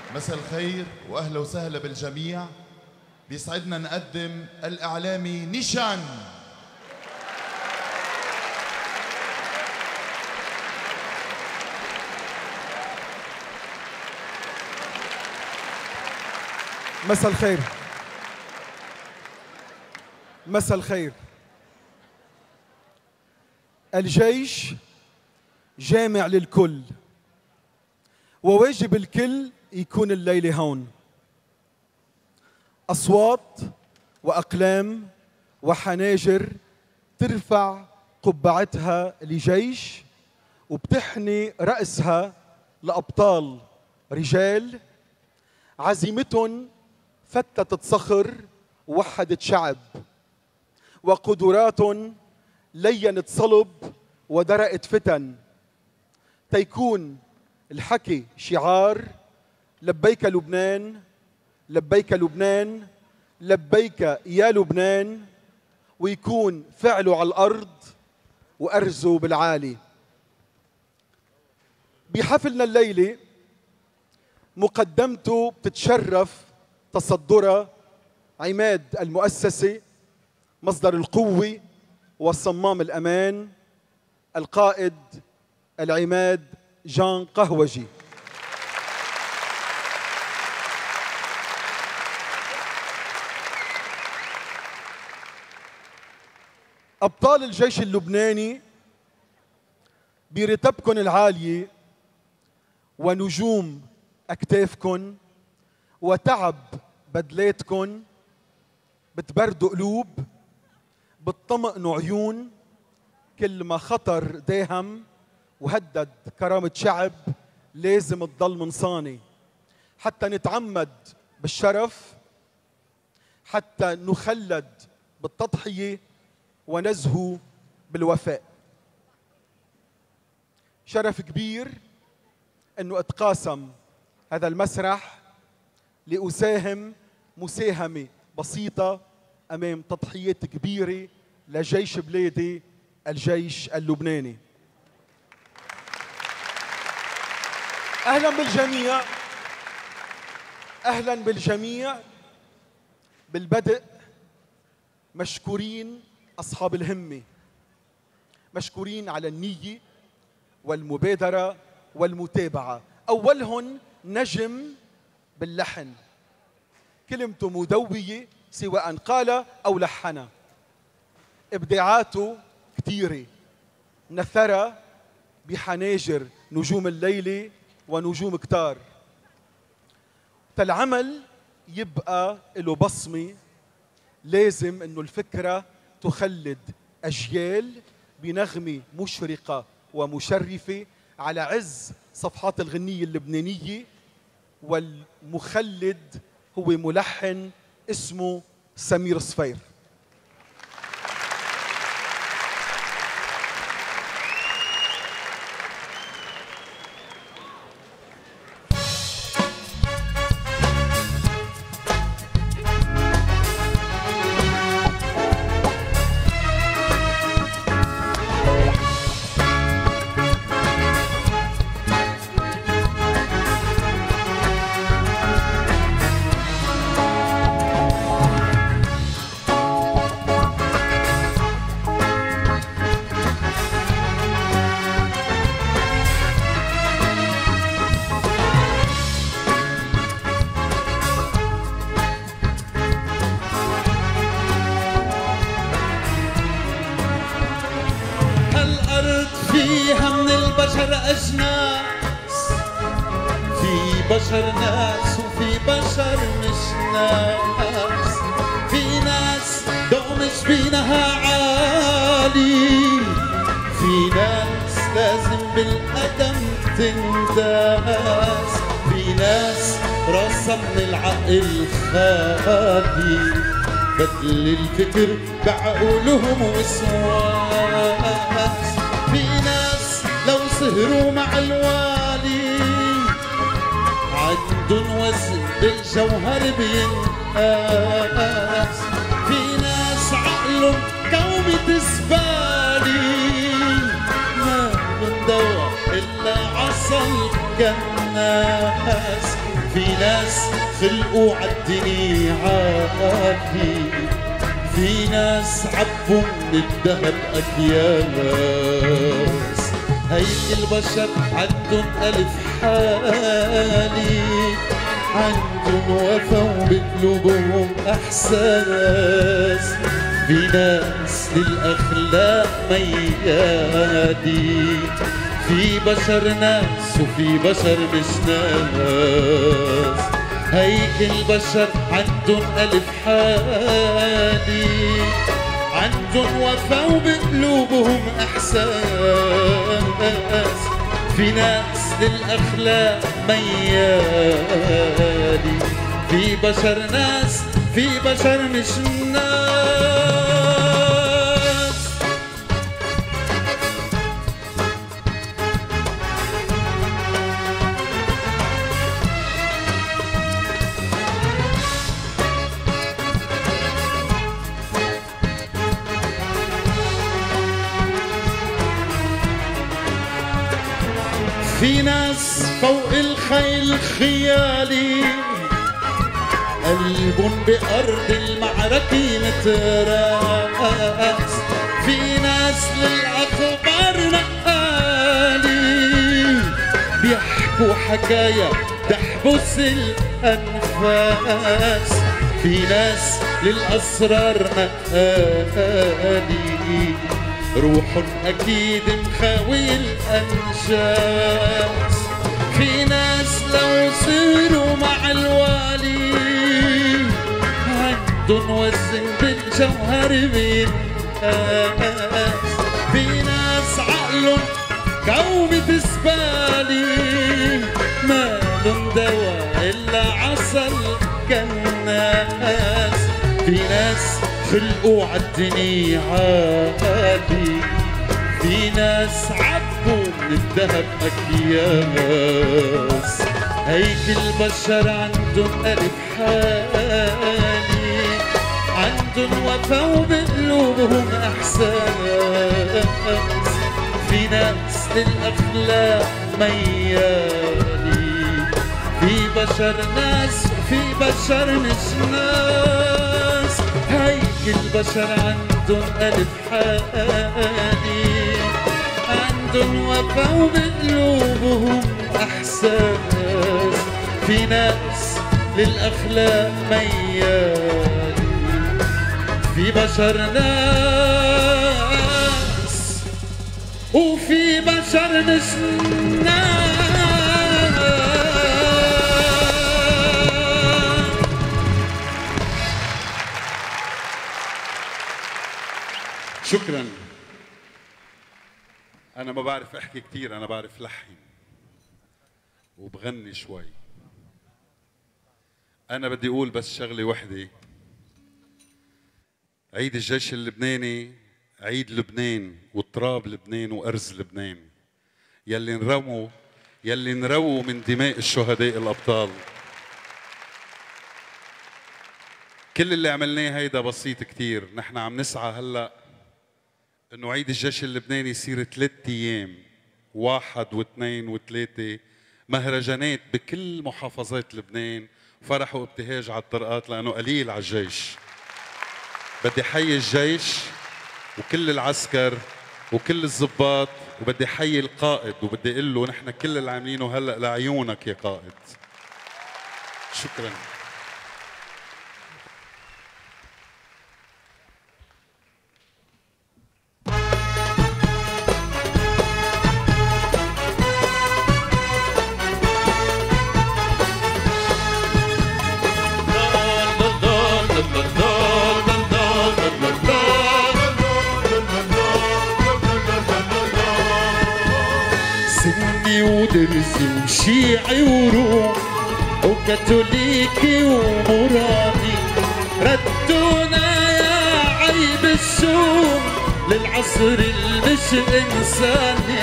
مساء الخير واهلا وسهلا بالجميع. بيسعدنا نقدم الاعلامي نيشان. مساء الخير. مساء الخير. الجيش جامع للكل، وواجب الكل يكون الليلة هون. أصوات وأقلام وحناجر ترفع قبعتها لجيش، وبتحني رأسها لأبطال رجال عزيمتهم فتتت صخر ووحدت شعب، وقدراتهم لينت صلب ودرقت فتن، تيكون الحكي شعار لبيك لبنان، لبيك لبنان، لبيك يا لبنان، ويكون فعله على الأرض وأرزه بالعالي. بحفلنا الليلة مقدمته بتتشرف تصدرها عماد المؤسسة، مصدر القوة وصمام الأمان، القائد العماد جان قهوجي. أبطال الجيش اللبناني برتبكن العالية ونجوم أكتافكن وتعب بدلاتكن بتبردوا قلوب، بتطمئنوا عيون، كل ما خطر داهم وهدد كرامة شعب لازم تضل منصاني، حتى نتعمد بالشرف، حتى نخلد بالتضحية ونزهو بالوفاء. شرف كبير أنه أتقاسم هذا المسرح لأساهم مساهمة بسيطة أمام تضحيات كبيرة لجيش بلادي، الجيش اللبناني. أهلا بالجميع، أهلا بالجميع. بالبدء مشكورين أصحاب الهمة، مشكورين على النية والمبادرة والمتابعة. أولهم نجم باللحن، كلمته مدوية سواء قال أو لحن، إبداعاته كثيرة، نثر بحناجر نجوم الليلة ونجوم كتار. فالعمل يبقى له بصمة، لازم إنه الفكرة تخلد أجيال بنغمة مشرقة ومشرفة على عز صفحات الغنية اللبنانية. والمخلد هو ملحن اسمه سمير صفير. أجناس، في بشر ناس وفي بشر مش ناس، في ناس دومش بينها عالي، في ناس لازم بالقدم تنداس، في ناس راسها من العقل خالي، بدل الفكر بعقولهم وسواس، في ناس لو سهروا مع الوالي عندن وزن بالجوهر بينقاس، في ناس عقلهم كومة زبالي ما من دواء إلا عصل كالناس. في ناس خلقوا عالدنيا عالي، في ناس عبوا من الذهب أكياس. هيك البشر عندن ألف حالي، عندن وفا وبقلوبهم إحساس. في ناس للأخلاق ميالي، في بشر ناس وفي بشر مش ناس. هيك البشر عندن ألف حالي، عندن وفا وبقلوبهم إحساس. في ناس للأخلاق ميالي، في بشر ناس في بشر مش ناس. في ناس فوق الخيل خيالي، قلب بأرض المعركة متراس. في ناس للأخبار نقالي، بيحكوا حكايا تحبس الأنفاس. في ناس للأسرار نقالي، روح أكيد مخاوي الأنجاز. في ناس لو صيروا مع الوالي، عندن وزن بالجوهر بينقاس. في ناس عقلن كومة زبالي، مالن دواء إلا عسل كالناس. في ناس خلقوا عالدنيا عالي، في ناس عبوا من الذهب أكياس. هيك البشر عندن ألف حالي، عندن وفا وبقلوبهم إحساس. في ناس للأخلاق ميالي، في بشر ناس وفي بشر مش ناس. هيك البشر عندن ألف حالي، عندن وفا وبقلوبهم إحساس. في ناس للأخلاق ميالي، في بشر ناس وفي بشر مش ناس. شكرا. أنا ما بعرف أحكي كتير، أنا بعرف لحن وبغني شوي. أنا بدي أقول بس شغلة وحدة. عيد الجيش اللبناني عيد لبنان وتراب لبنان وأرز لبنان، يلي نرووا من دماء الشهداء الأبطال. كل اللي عملناه هيدا بسيط كتير. نحن عم نسعى هلأ انه عيد الجيش اللبناني يصير 3 ايام، 1 و2 و3 مهرجانات بكل محافظات لبنان، فرح وابتهاج على الطرقات لانه قليل على الجيش. بدي حيي الجيش وكل العسكر وكل الضباط، وبدي حيي القائد وبدي اقول له نحن كل اللي عاملينه هلا لعيونك يا قائد. شكرا. ودرزي وشيعي وروم وكاثوليكي ومرابي، ردونا يا عيب الشوم للعصر المش إنساني.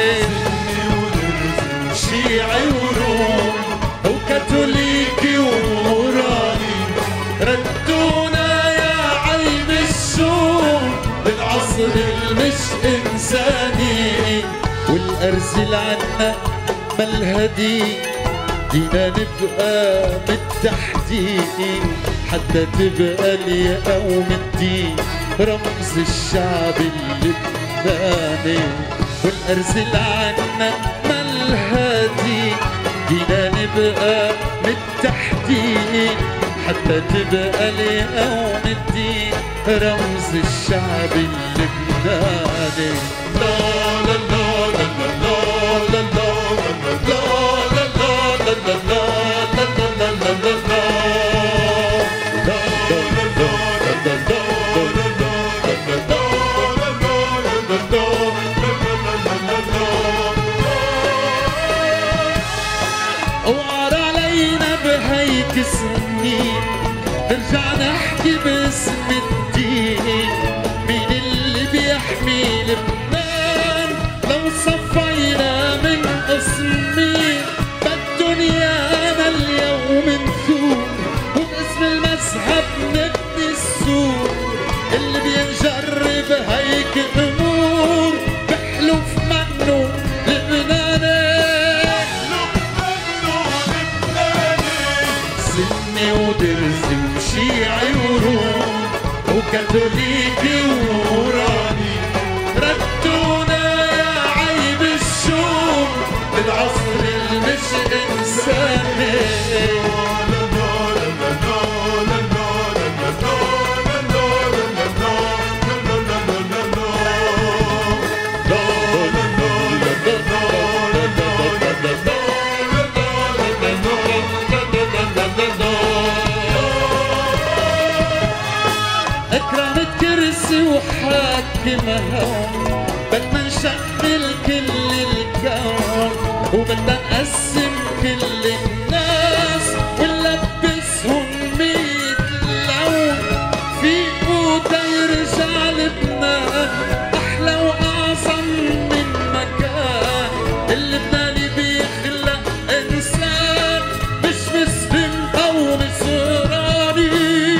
شيعي وروم وكاثوليكي ومرابي، ردونا يا عيب الشوم للعصر المش إنساني. والأرز العنا ما الهدي بدنا نبقى متحدين حتى تبقى اليوم الدين رمز الشعب اللبناني والأرز العنا ما الهدي بدنا نبقى متحدين حتى تبقى اليوم الدين رمز الشعب اللبناني. لا لا لا لا لا لا لا لا لا وعر علينا بهيك سنين نرجع نحكي باسم الدين مين اللي بيحمي لبنان لو صفينا من قسمين بالدنيا اليوم نثور وباسم المذهب نبني السور اللي بينجرب هيك امور بحلف منه لبناني سني ودرزي وشيعي وروم وكاثوليكي ونوراني ردونا يا عيب الشوم للعصر المش انساني. اكرمت كرسي وحاكمها بدنا نشغل كل الكون وبدنا نقسم كل الناس ونلبسهم 100 لون فيقوا تيرجع لبنان احلى واعظم من مكان اللبناني بيخلق انسان مش مسلم او نصراني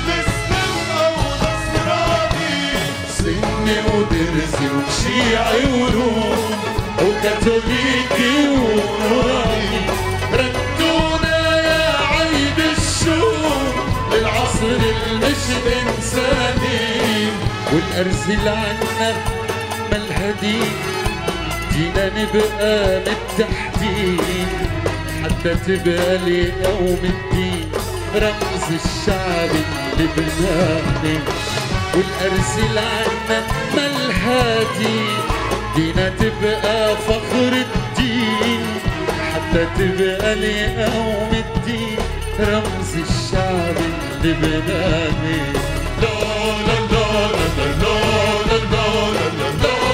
سني ودرزي وشيعي وروم وكاثوليكي ونوراني ردونا يا عيب الشوم للعصر المش انساني والارز العنا ما الهدي بدنا نبقى متحدين حتى تبقى ليوم الدين رمز الشعب اللبناني والأرز العنا ما الهادي دينا تبقى فخر الدين حتى تبقى ليوم الدين رمز الشعب اللبناني. لا لا لا لا لا لا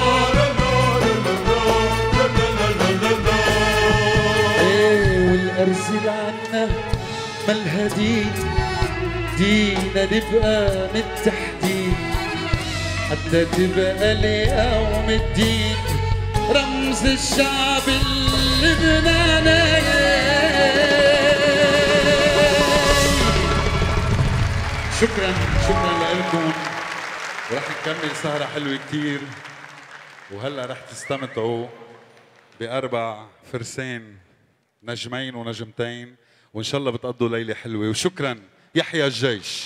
والأرز العنا ما الهادي دينا نبقى متحدين حتى تبقى ليوم الدين رمز الشعب اللبناني. شكرا لكم ورح نكمل سهرة حلوة كتير وهلا رح تستمتعوا ب4 فرسان نجمين ونجمتين وإن شاء الله بتقضوا ليلة حلوة وشكرا. يحيى الجيش.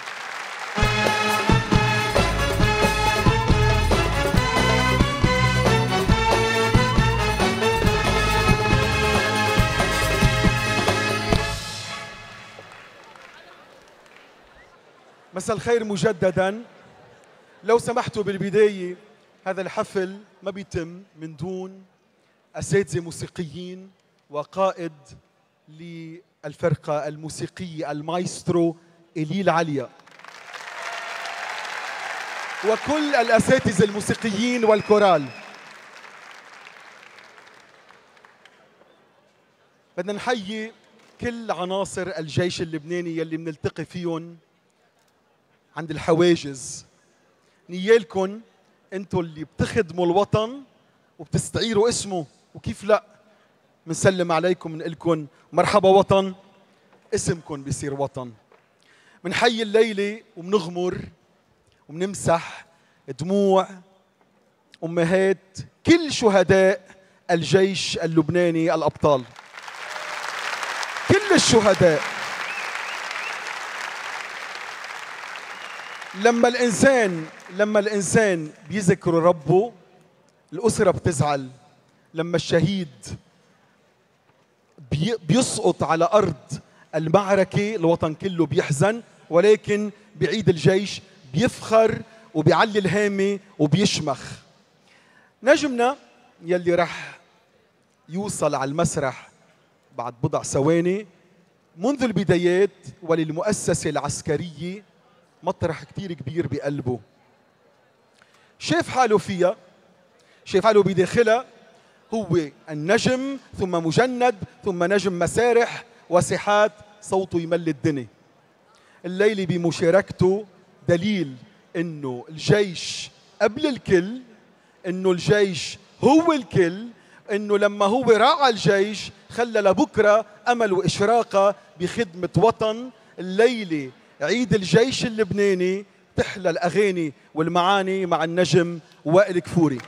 مساء الخير مجددا. لو سمحتوا بالبداية هذا الحفل ما بيتم من دون أساتذة موسيقيين وقائد للفرقة الموسيقية المايسترو إليل عليا وكل الأساتذة الموسيقيين والكورال. بدنا نحيي كل عناصر الجيش اللبناني يلي بنلتقي فيهم عند الحواجز. نيالكن انتوا اللي بتخدموا الوطن وبتستعيروا اسمه وكيف لا منسلم عليكم ونقلكن مرحبا وطن اسمكن بيصير وطن. منحيي الليلة ومنغمر ومنمسح دموع أمهات كل شهداء الجيش اللبناني الأبطال، كل الشهداء. لما الإنسان بيذكر ربه الأسرة بتزعل، لما الشهيد بيسقط على أرض المعركة الوطن كله بيحزن، ولكن بعيد الجيش بيفخر وبيعلي الهامة وبيشمخ. نجمنا يلي رح يوصل على المسرح بعد بضع ثواني منذ البدايات، وللمؤسسة العسكرية مطرح كتير كبير بقلبه، شاف حاله فيها، شاف حاله بداخلها، هو النجم ثم مجند ثم نجم مسارح وساحات، صوته يملي الدنيا. الليلة بمشاركته دليل انه الجيش قبل الكل، انه الجيش هو الكل، انه لما هو راعى الجيش خلى لبكره امل واشراقه بخدمه وطن. الليله عيد الجيش اللبناني، تحلى الاغاني والمعاني مع النجم وائل كفوري.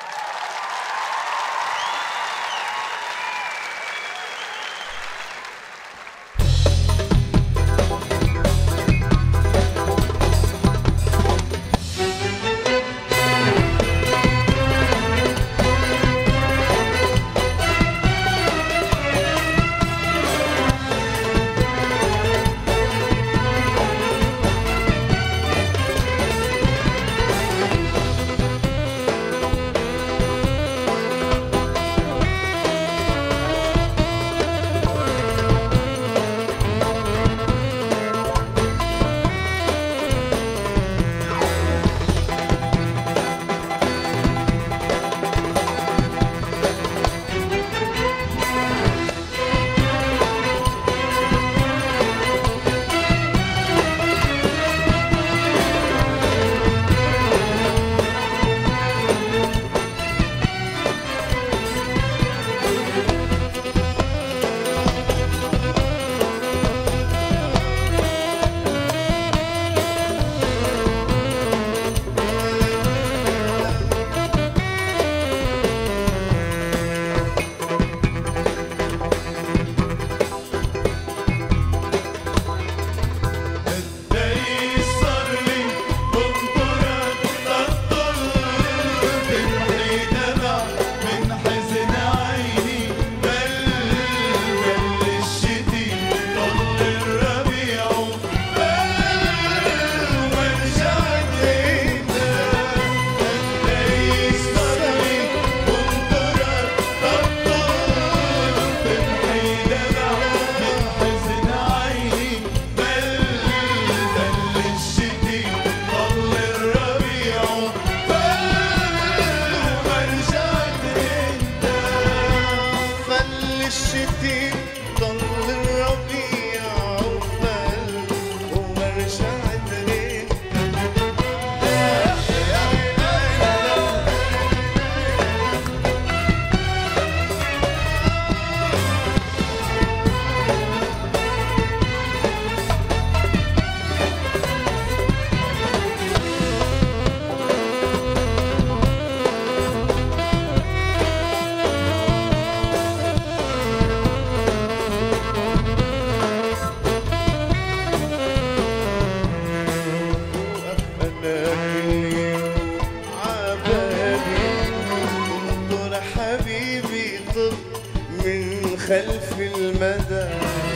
خلف المدى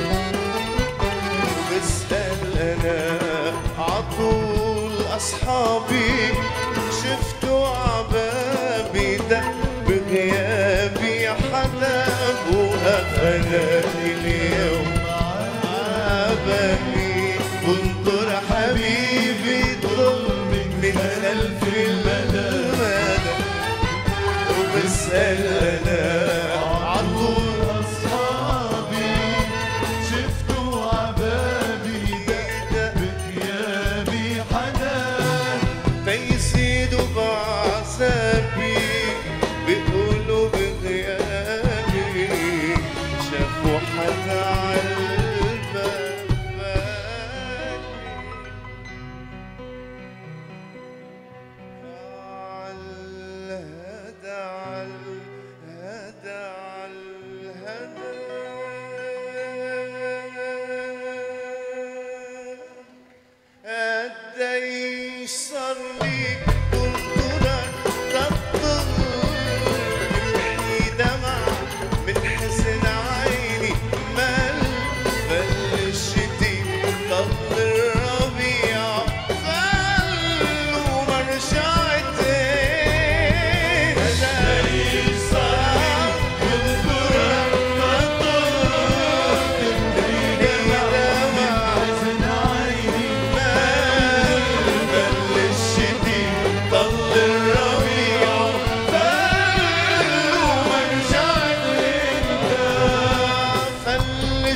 بسأل أنا عطول أصحابي شفتوا عبابي دق بغيابي حدا أنا اليوم عبابي بنطر حبيبي ضل من خلف المدى وبسأل أنا بيقولوا بغيابي شافوا حدا عالباب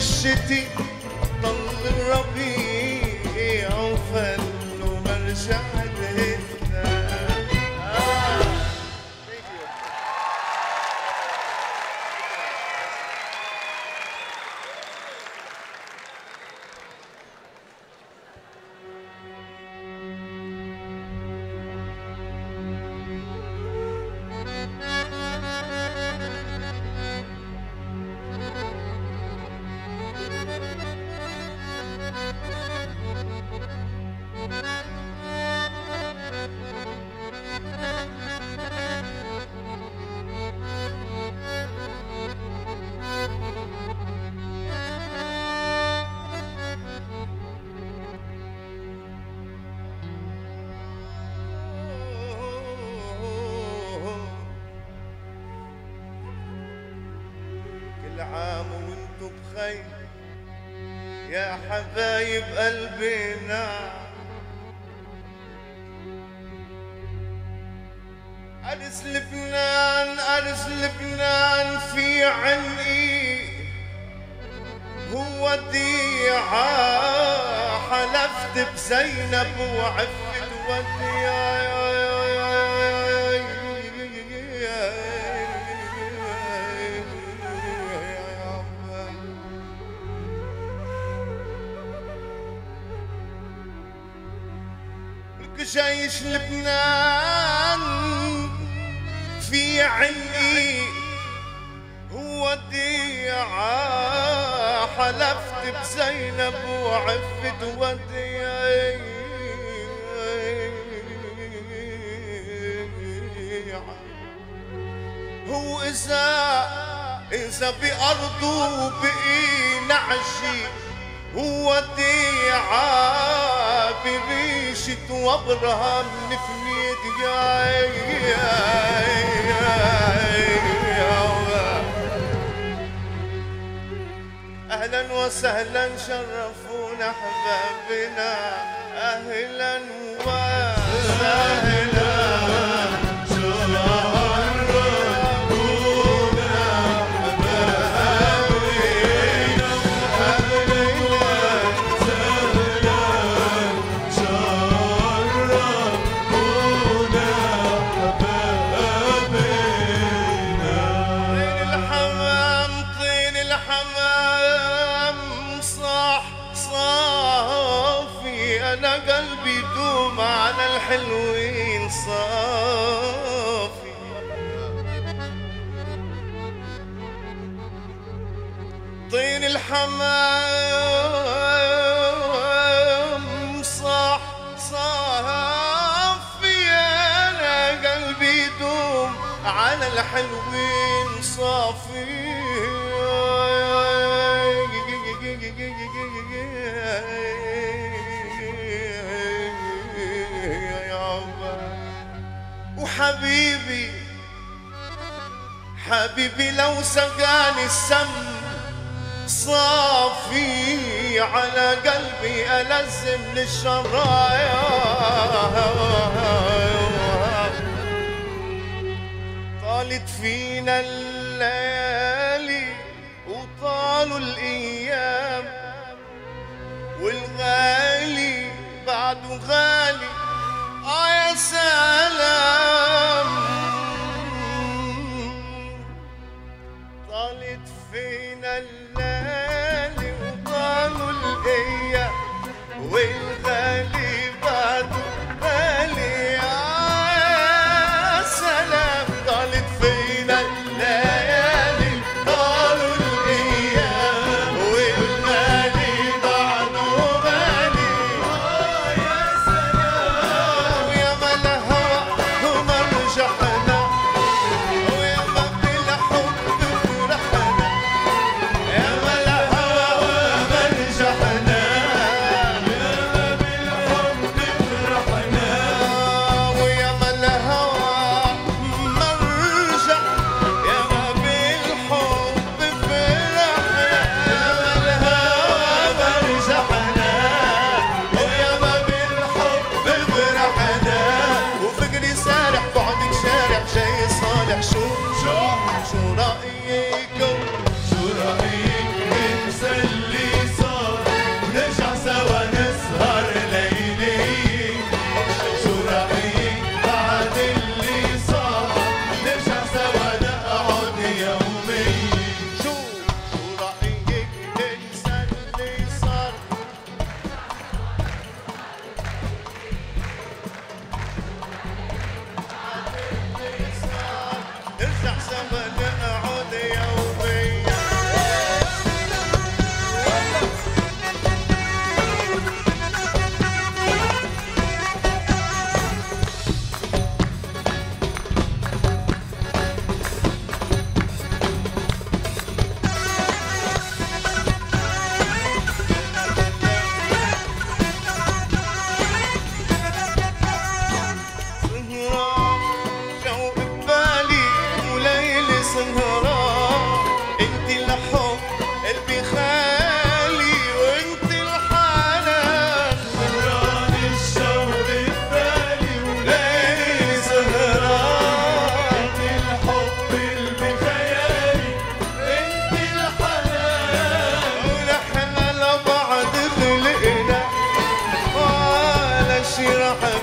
الشتي طل الربيع وفل ومرجع لهنا. كل عام وانتو بخير يا حبايب قلبنا. أرز لبنان أرز لبنان في عنقي هو وديعة، حلفت بزينب وعفت وديعة. جيش لبنان في عنقي هو وديعة، حلفت بزينب وعفت وديعة. هو إذا بأرضه بقي نعشي هو وديعة، بريشة وبرها من فنيت. أهلا وسهلا شرفونا أحبابنا، أهلا وسهلا أنا قلبي دوم على الحلوين صافي. طير الحمام صاح صافي، أنا قلبي دوم على الحلوين صافي. وحبيبي حبيبي لو سقاني السم صافي، على قلبي ألزم للشرايا. طالت فينا الليالي وطالوا الأيام، والغالي بعده غالي. يا سلام طالت فينا الليالي وطالوا الأيام، والغالي بعده غالي. يا سلام طالت فينا الليالي طالوا الأيام، والغالي بعده غالي. يا سلام يا ملا هوى ومرجحنا، ويا ما بالحب فرحنا. يا ملا هوى ومرجحنا، يا ما بالحب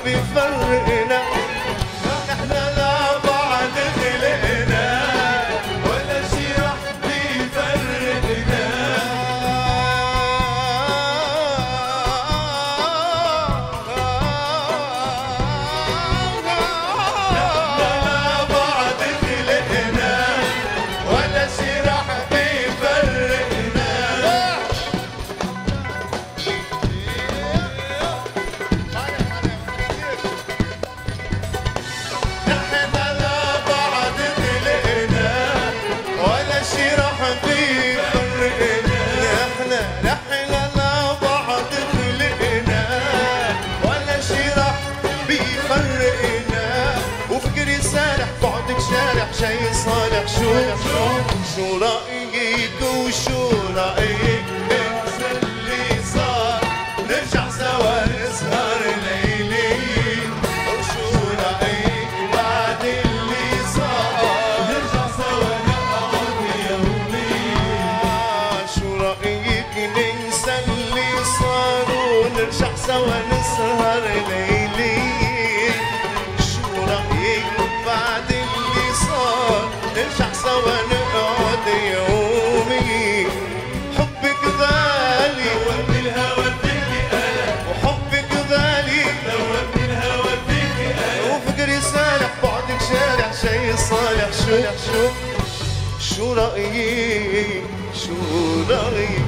بيفرقنا، احنا لبعض خلقنا ولا شي رح بيفرقنا. شي صالح شو رأيك وشو رأيك ننسى اللي صار نرجع سوا نسهر ليلين. وشو رأيك بعد اللي صار نرجع سوا نقعد يومين. شو رأيك ننسى اللي صار ونرجع سوا نسهر ليلين. شو رأيك بعد نرجع سوا نقعد يومي. حبك غالي دوبني الهوى فيكي أنا، وحبك غالي دوبني الهوى فيكي أنا. وفكري سارح بعدك شارع شي صالح شو رأيك شو رأيك.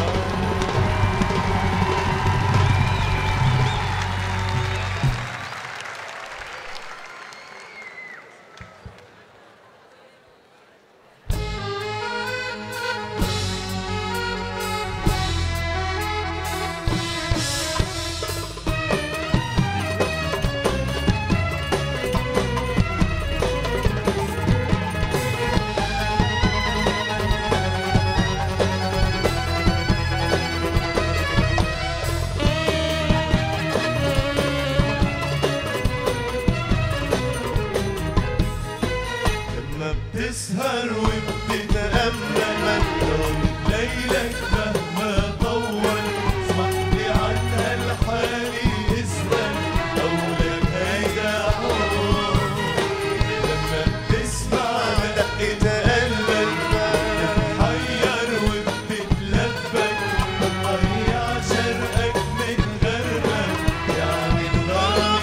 بتسهر وبتتأمل ليلك مهما طول، اسمحلي عن هالحالي اسأل قولك هيدا حب. لما بتسمع دقة قلبك بتتحير وبتتلبك، بتضيع شرقك من غربك يعني الغرام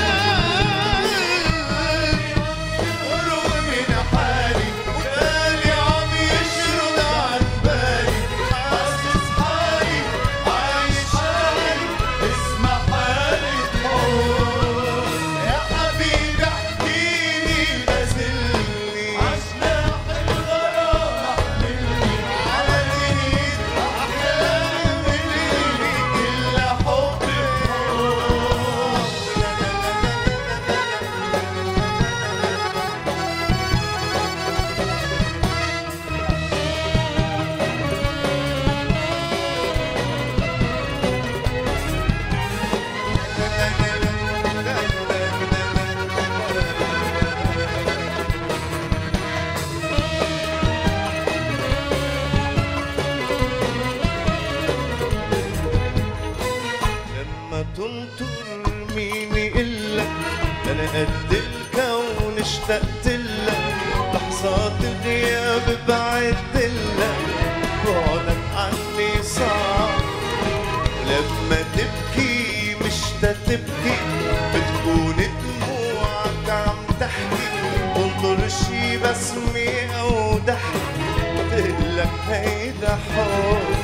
تنطر مين يقلك انا قد الكون اشتقت لك. لحظات الغياب بعدلك بعدك عني صعب. لما تبكي مش تبكي بتكون دموعك عم تحكي. تنطر شي بسمة او ضحك بتقلك هيدا حب.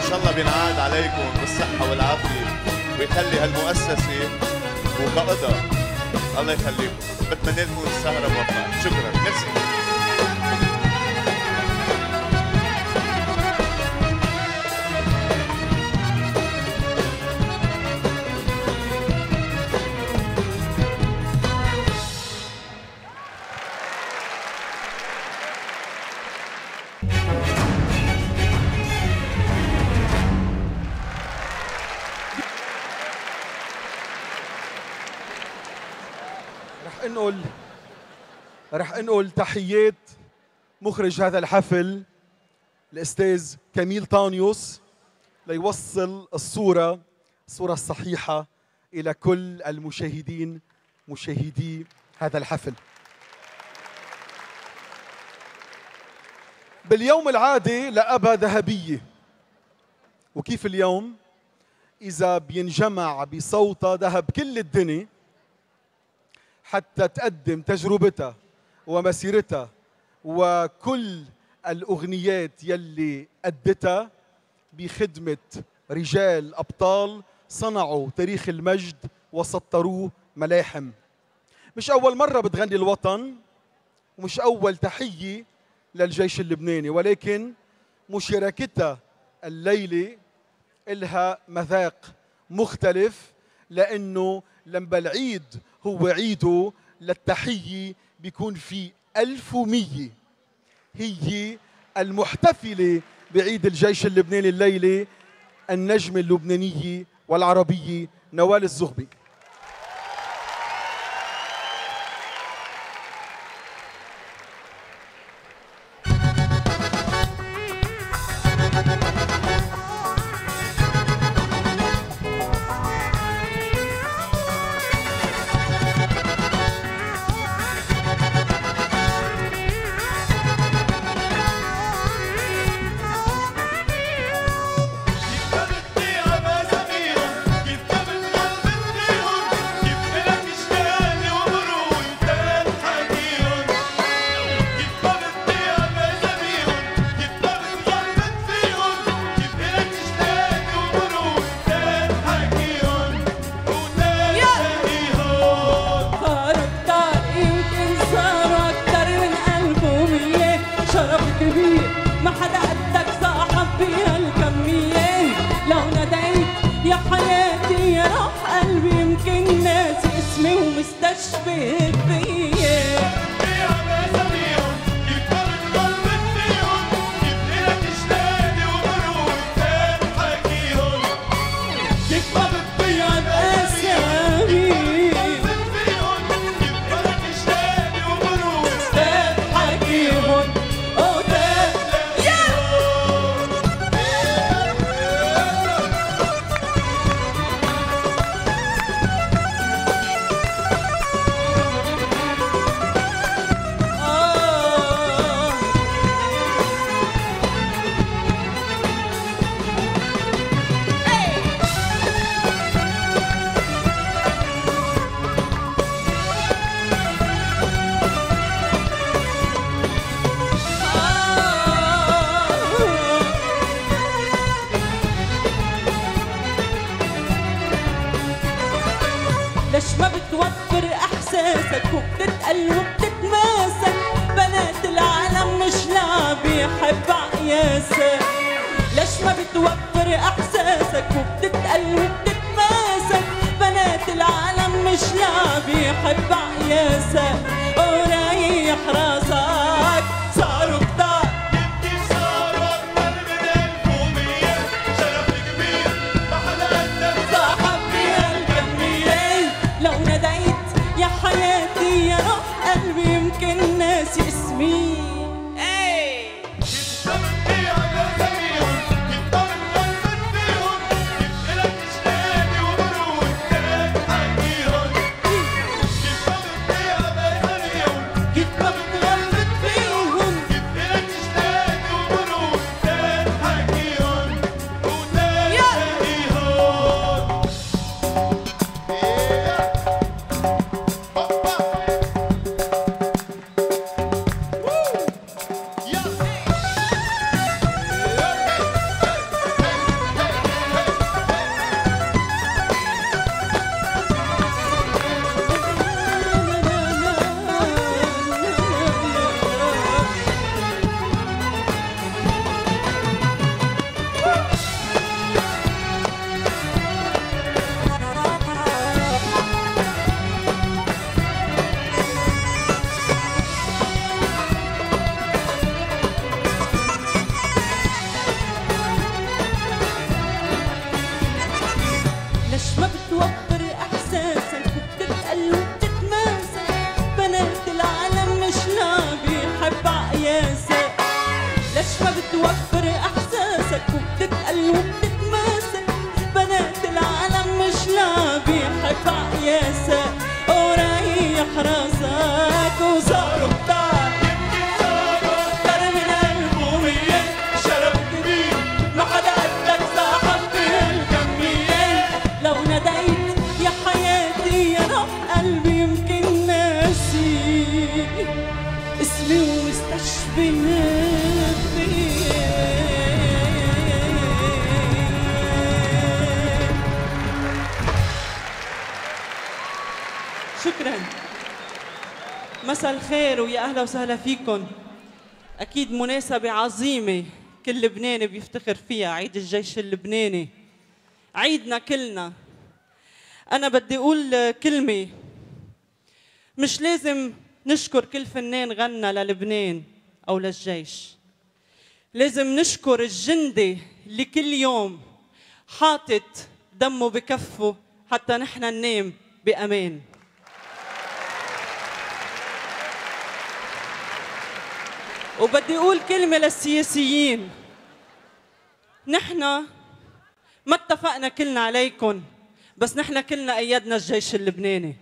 شاء الله بينعاد عليكم بالصحة والعافية ويخلي هالمؤسسة وقائدها الله يخليكم. بتمنى لكم السهرة موفقة. شكرا. ميرسي. رح انقل تحيات مخرج هذا الحفل الاستاذ كميل طانيوس ليوصل الصورة الصحيحة إلى كل المشاهدين مشاهدي هذا الحفل. باليوم العادي لأبا ذهبية، وكيف اليوم إذا بينجمع بصوتها ذهب كل الدنيا حتى تقدم تجربتها ومسيرتها وكل الأغنيات يلي أدتها بخدمة رجال أبطال صنعوا تاريخ المجد وسطروه ملاحم. مش أول مرة بتغني الوطن ومش أول تحية للجيش اللبناني، ولكن مشاركتها الليلة إلها مذاق مختلف، لأنه لما العيد هو عيده للتحية بيكون في 1100. هي المحتفلة بعيد الجيش اللبناني الليلة النجمة اللبنانية والعربية نوال الزغبي. كلمة بتوفر إحساسك وبتتقل وبتتماسك. بنات العالم مش لعبة حب عقياسك وريح راسك وصاروا كتار كتار من قلبهم شرب كبير ما حدا قدك صاحب بالكمية. لو ناديت يا حياتي يا روح قلبي يمكن ناسي اسمي ومستشفي شكرا. مساء الخير ويا اهلا وسهلا فيكم. اكيد مناسبة عظيمة كل لبناني بيفتخر فيها، عيد الجيش اللبناني، عيدنا كلنا. انا بدي اقول كلمة، مش لازم نشكر كل فنان غنى للبنان او للجيش، لازم نشكر الجندي اللي كل يوم حاطط دمه بكفه حتى نحن ننام بامان. وبدي اقول كلمة للسياسيين، نحن ما اتفقنا كلنا عليكم، بس نحن كلنا أيدنا الجيش اللبناني.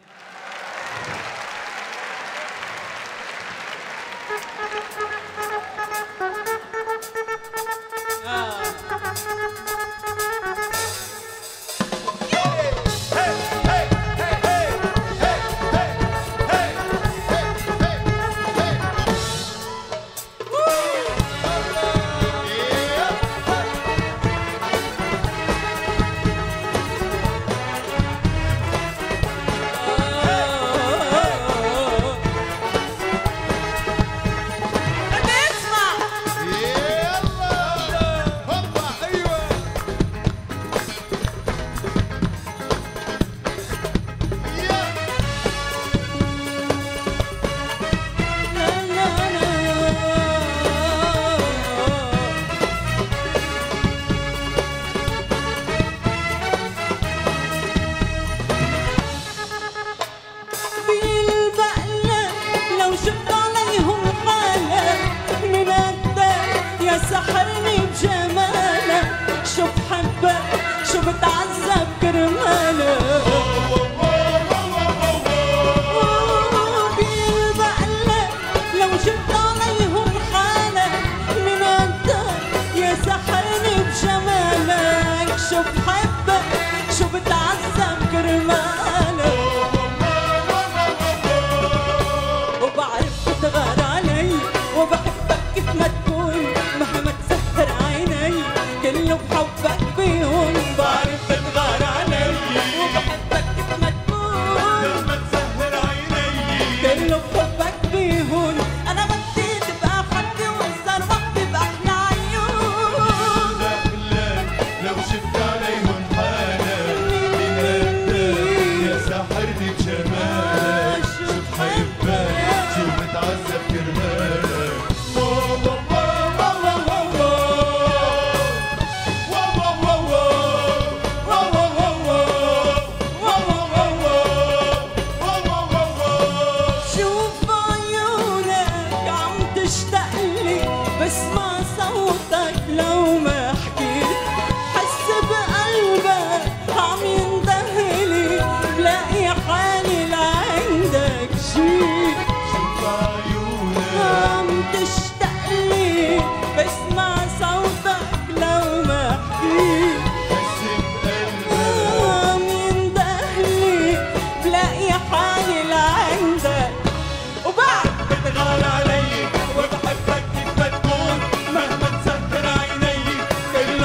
كل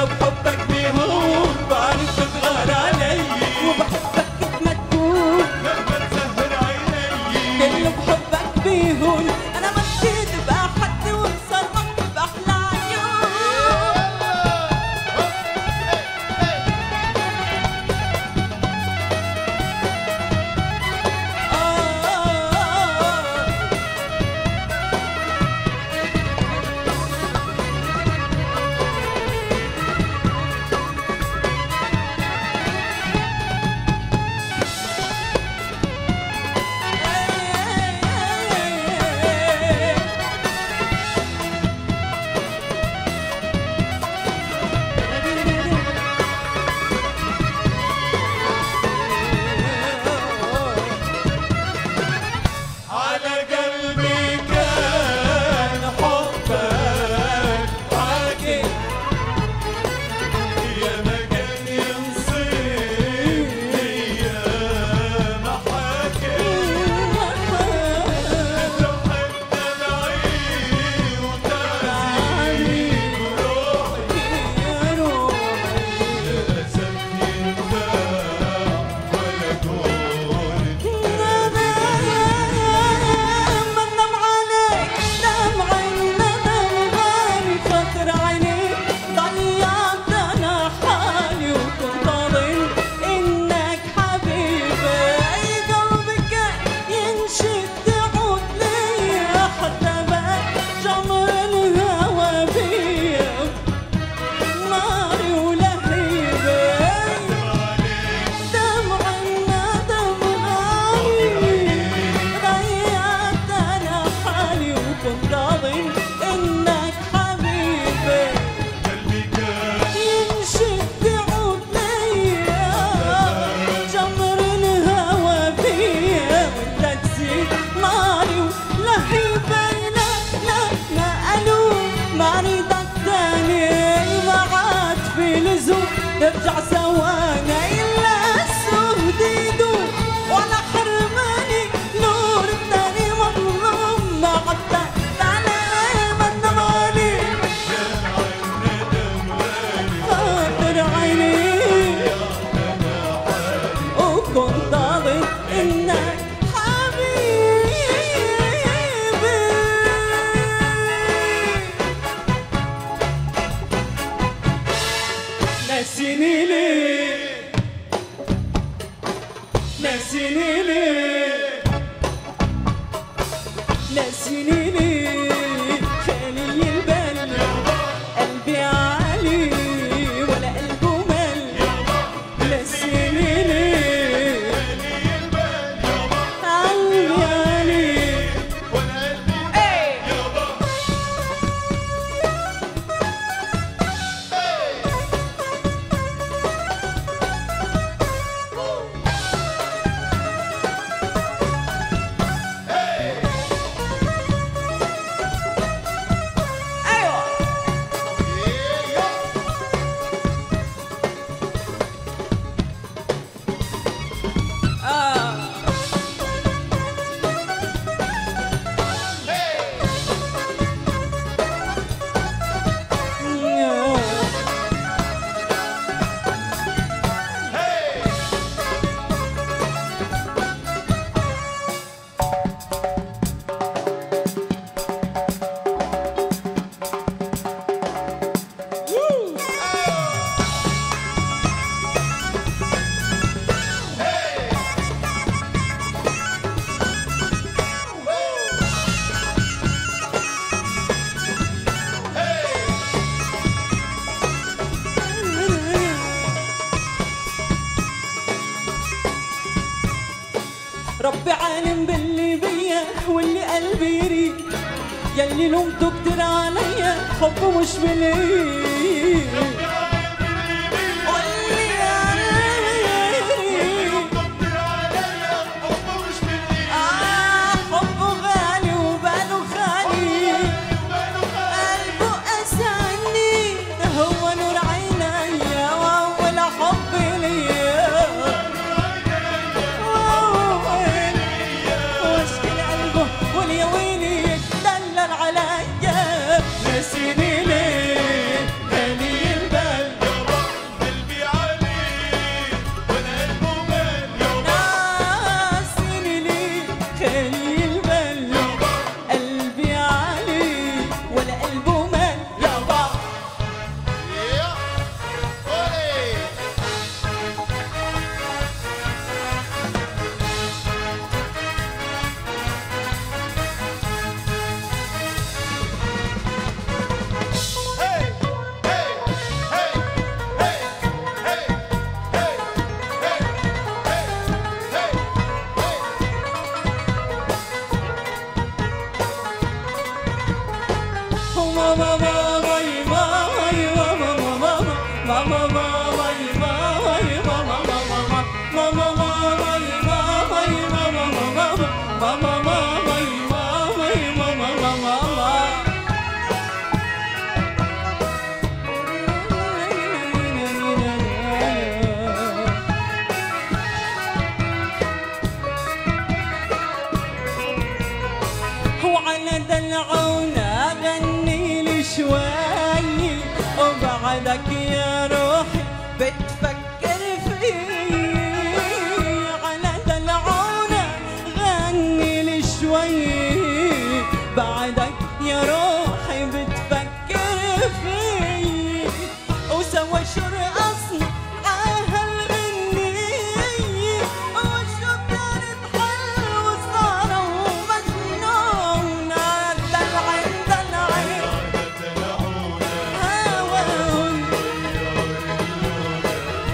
ناسيني ليه ناسيني ليه ناسيني ليه خالي البال قلبي عالي ولا قلبه مال ناسيني ليه قلبي عالي ولا قلبه ربي عالم باللي بيا واللي قلبي يريد يلي لومته كتير عليا حبه مش بليه وبعدك يا روحي بتفكر فيه على دلعونة غني لي شوي بعدك يا روحي بتفكر فيه وسوى شو رقصنا عهالغنية وشو بنضحك وصاروا مجنون دلعين دلعين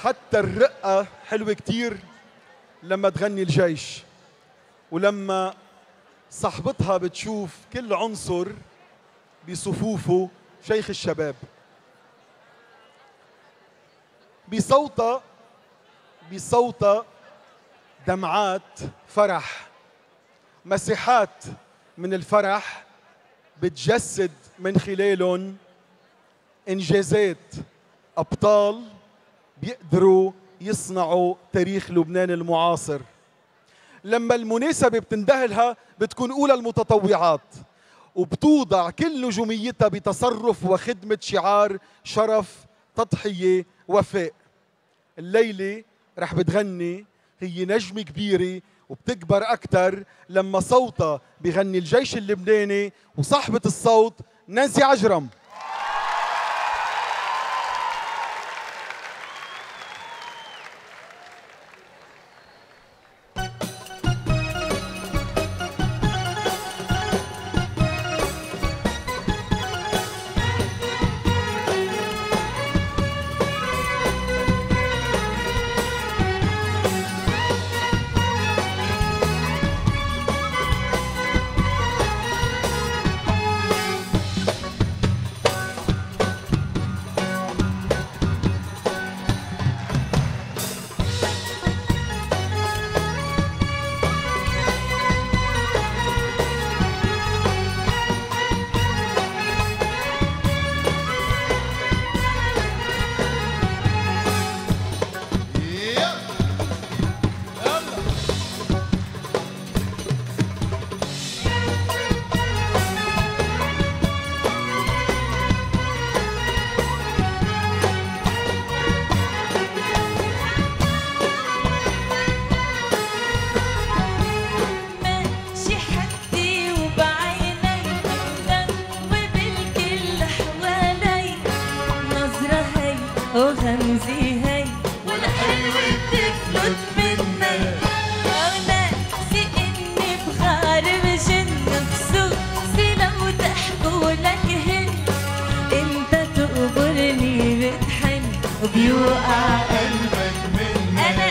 حتى الرقة حلوة كتير لما تغني الجيش، ولما صاحبتها بتشوف كل عنصر بصفوفه شيخ الشباب. بصوتها دمعات فرح، مساحات من الفرح بتجسد من خلالهم إنجازات أبطال بيقدروا يصنعوا تاريخ لبنان المعاصر. لما المناسبة بتندهلها بتكون أولى المتطوعات، وبتوضع كل نجوميتها بتصرف وخدمة شعار شرف تضحية وفاء. الليلة رح بتغني، هي نجمة كبيرة وبتكبر أكثر لما صوتها بغني الجيش اللبناني، وصاحبة الصوت نانسي عجرم. وغمزي هي والحلوة بتفلت مني، وناسي اني بغارب جن بخصوصي لو تحكوا لك هن، انت تقبرني بتحن وبيوقع قلبك مني. انا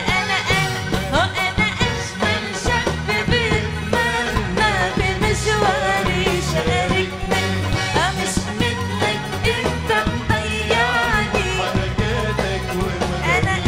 اجمل شاب بتمنى بمشواري شاركني، مش مثلك انت مضيعني. انا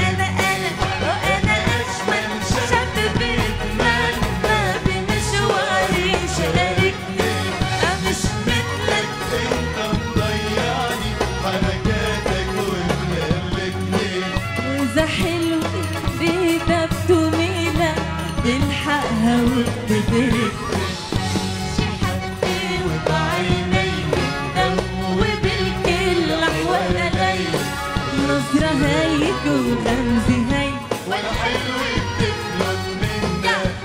اجمل شاب بتمنى بمشواري شاركني، مش مثلك انت مضيعني حركاتك ومهلكني. إذا حلوة بيدها بتميلها بلحقها وبتدركني، شي حبي وبعيني بدم وبالكل حوالي، نظرة هيك وغمزة هي والحلوة بتفلت منك.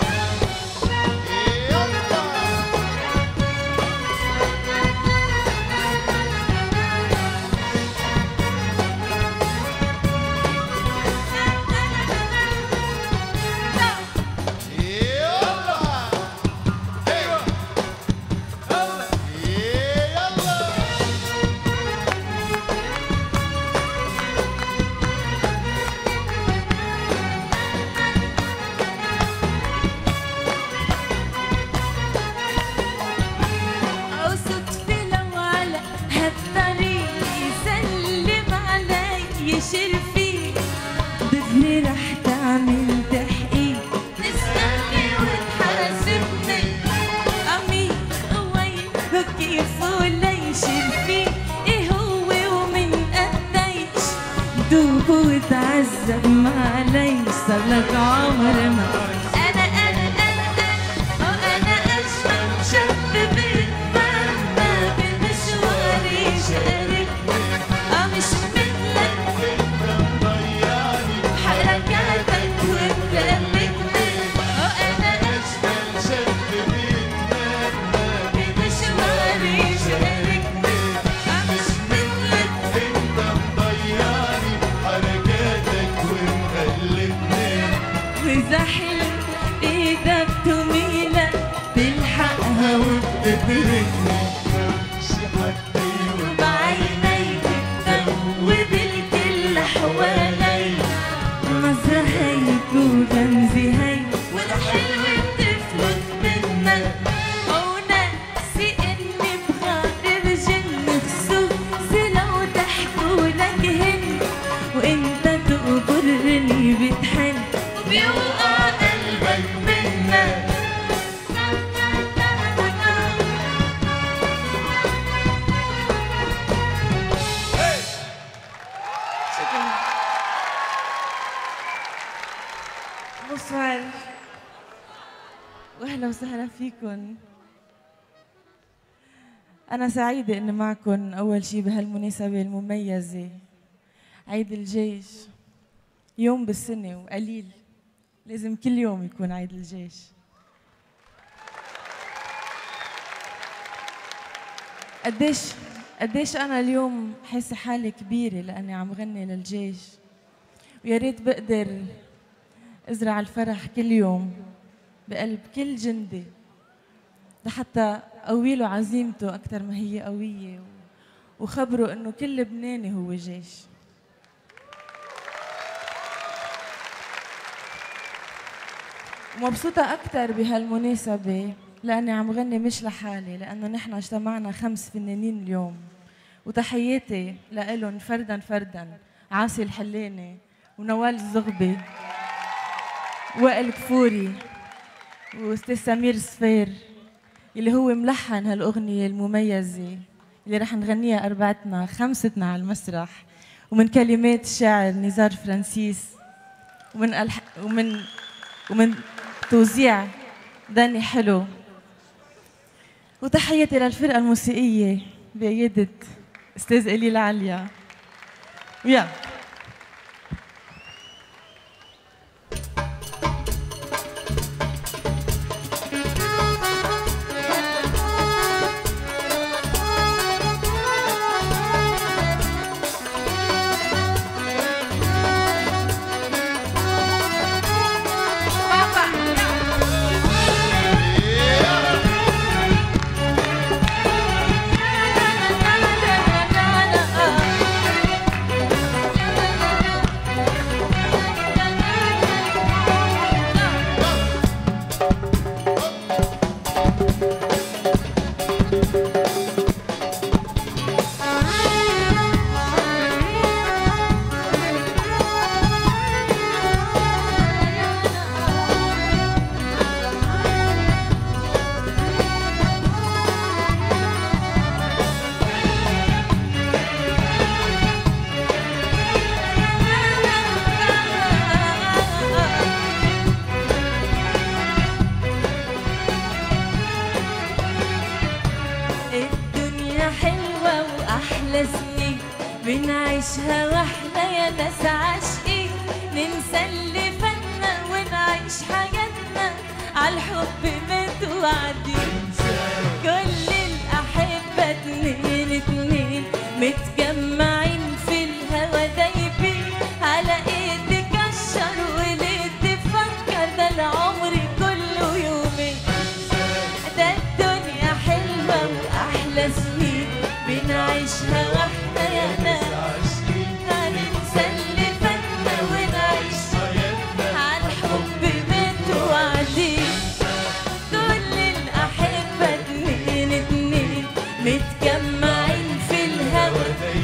شرفي بإذني رح تعمل تحقيق، تسألني وتحاسبني عميق وين وكيف وليش الفي ايه هو ومن قديش دوب وتعذب معليش صارلك عمر ما انا اجمل شاب بتمنى بمشواري شاركني، مش حركاتك وبتملكني. أنا أجمل شاب بتمنى بمشواري شاركني، مش مثلك انت مضيعني حركاتك ومهلكني. وإذا حلو واهلا وسهلا فيكم. أنا سعيدة إني معكم أول شي بهالمناسبة المميزة، عيد الجيش. يوم بالسنة وقليل، لازم كل يوم يكون عيد الجيش. قديش أنا اليوم حاسة حالي كبيرة لأني عم غني للجيش، ويا ريت بقدر أزرع الفرح كل يوم بقلب كل جندي لحتى قويله عزيمته أكثر ما هي قوية، وخبره إنه كل لبناني هو جيش. ومبسوطة أكثر بهالمناسبة لأني عم غني مش لحالي، لأنه نحن اجتمعنا 5 فنانين اليوم، وتحياتي لإلهم فردا فردا: عاصي الحلاني ونوال الزغبي، وائل كفوري، واستاذ سمير صفير اللي هو ملحن هالأغنية المميزة اللي رح نغنيها أربعتنا خمستنا على المسرح، ومن كلمات الشاعر نزار فرانسيس، ومن توزيع داني حلو. وتحياتي للفرقة الموسيقية بقيادة أستاذ إليل عليا. يا بنعيشها واحنا يا ناس عاشقين، ننسى اللي فاتنا ونعيش حياتنا عالحب متوعدين. كل الأحبة اتنين اتنين متجمعين في الهوا دايبين، على ايد تكشر وليه تفكر، ده العمر كله يومين. ده الدنيا حلوة وأحلى سنين بنعيشها واحنا يا ناس هننسى اللي فاتنا ونعيش عالحب متوعدين. كل الأحبة اتنين اتنين متجمعين في الهوا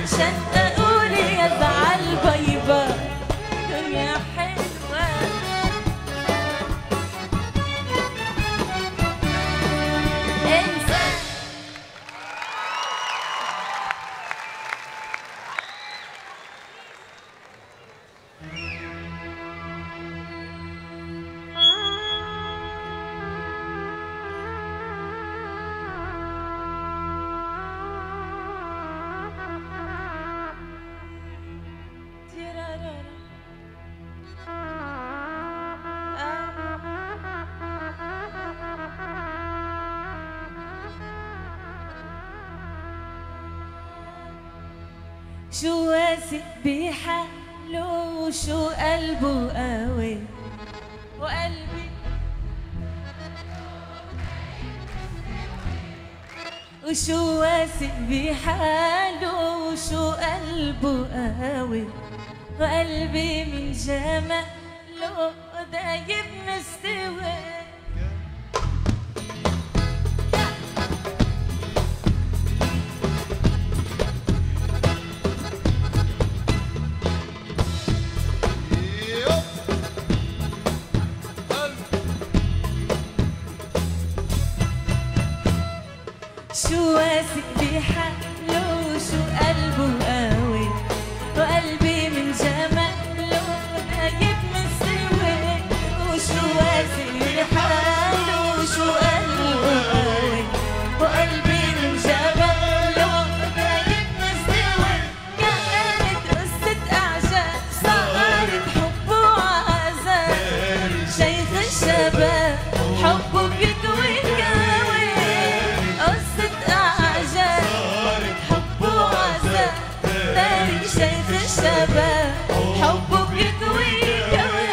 عشان اقول يزعل باي باي. دنيا حلوة انسى. شو واثق بحاله وشو قلبه قوي وقلبي وشو واثق بحاله وشو قلبه قوي وقلبي من جماله دايب مستوي. شو واثق بحاله وشو قلبه قوي وقلبي من جماله دايب مستوي. وشو واثق بحاله وشو قلبه قوي وقلبي من جماله دايب مستوي. كانت قصة أعجاب صارت حب وعذاب. شيخ الشباب حبه بيكوي كاوي. قصة أعجاب حب وعذاب. داري شيخ الشباب حبه بيكوي كاوي.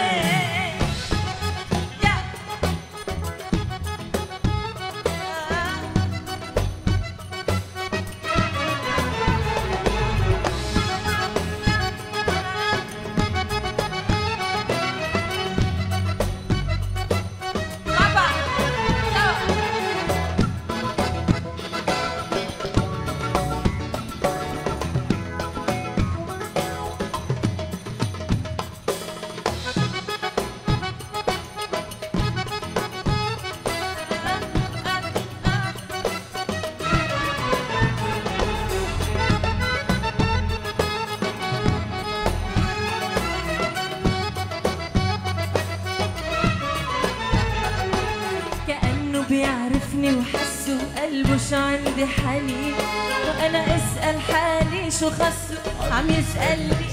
بيعرفني وحسه قلبه شو عندي حنين. وانا اسأل حالي شو خصه عم يسألني.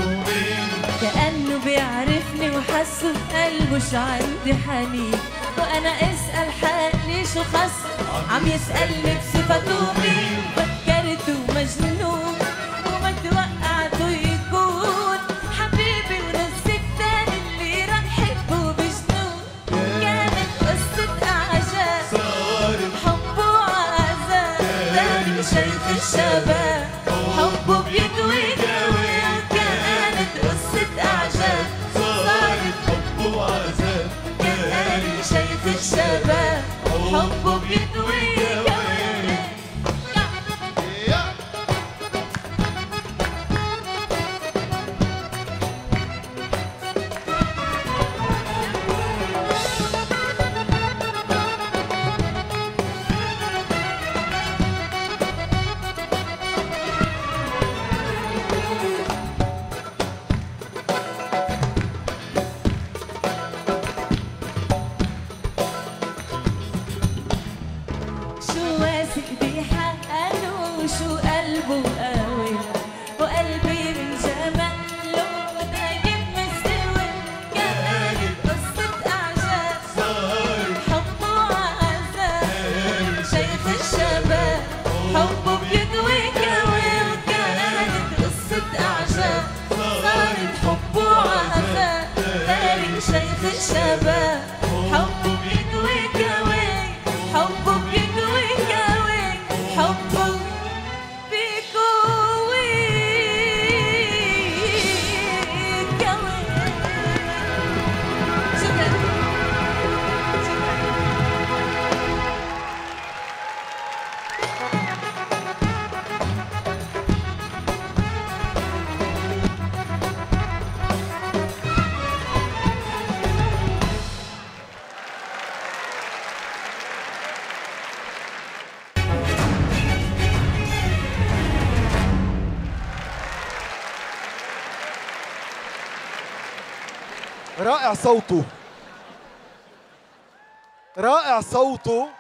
كأنه بيعرفني وحسه قلبه شو عندي حنين. وانا اسأل حالي شو خصه عم يسألني بصفته مين. فكرته مجنون وما توقعته يكون حبيبي ونسيت تاني اللي راح حبه بجنون. كانت قصة أعجاب حب وعذاب. داري شيخ الشباب حبه بيكوي كاوي. كانت قصة أعجاب صارت حب وعذاب. داري شيخ الشباب حبه بيكوي كاوي. شيخ الشباب حبه بيكوي كاوي. حبه بيكوي كاوي. حبه بيكوي كاوي. شكرا شكرا. رائع صوته، رائع صوته.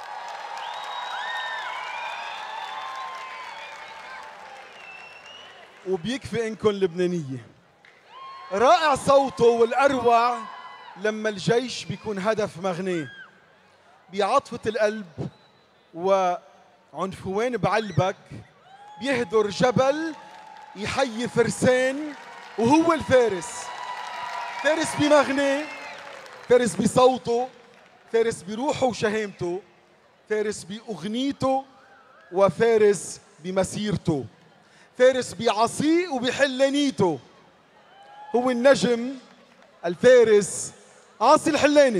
وبيكفي انكم لبنانيه. رائع صوته، والاروع لما الجيش بيكون هدف مغني بعاطفه القلب وعنفوان بعلبك، بيهدر جبل يحيي فرسان، وهو الفارس. فارس بمغني، فارس بصوته، فارس بروحه وشهامته، فارس بأغنيته، وفارس بمسيرته، فارس بعصيه وبحلانيته. هو النجم الفارس عاصي الحلاني.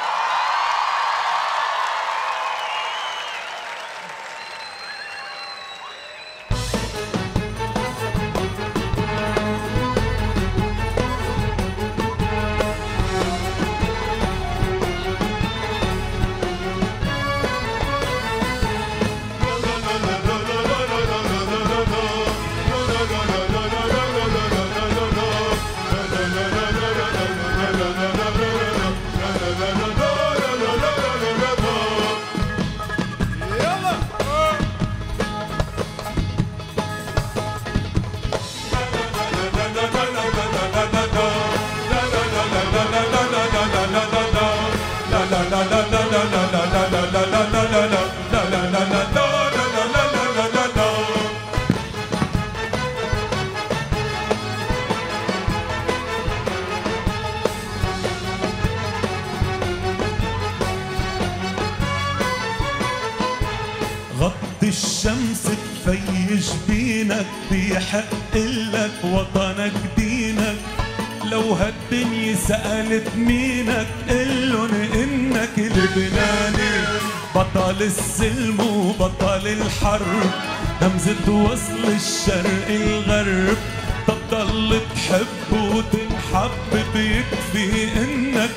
غطي الشمس تفيش بينك، بيحق لك وطنك دينك. لو هالدنيا سألت مينك قلن انك لبناني. بطل السلم وبطل الحرب، همزة وصل الشرق الغرب. تضل تحب وتنحب بيكفي انك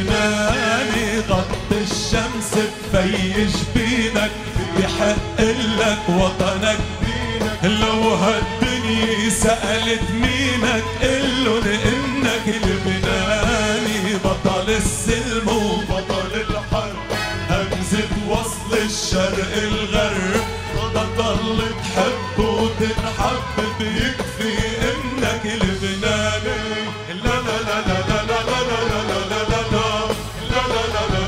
لبناني. غطي الشمس تفيش بينك، بحق لك وطنك دينك. لو هالدنيا سألت مينك قلن انك لبناني. بطل السلم وبطل الحرب، همزة وصل الشرق الغرب. تضل تحب وتنحب بيكفي انك لبناني. لا لا لا لا لا لا لا لا لا لا لا لا لا لا لا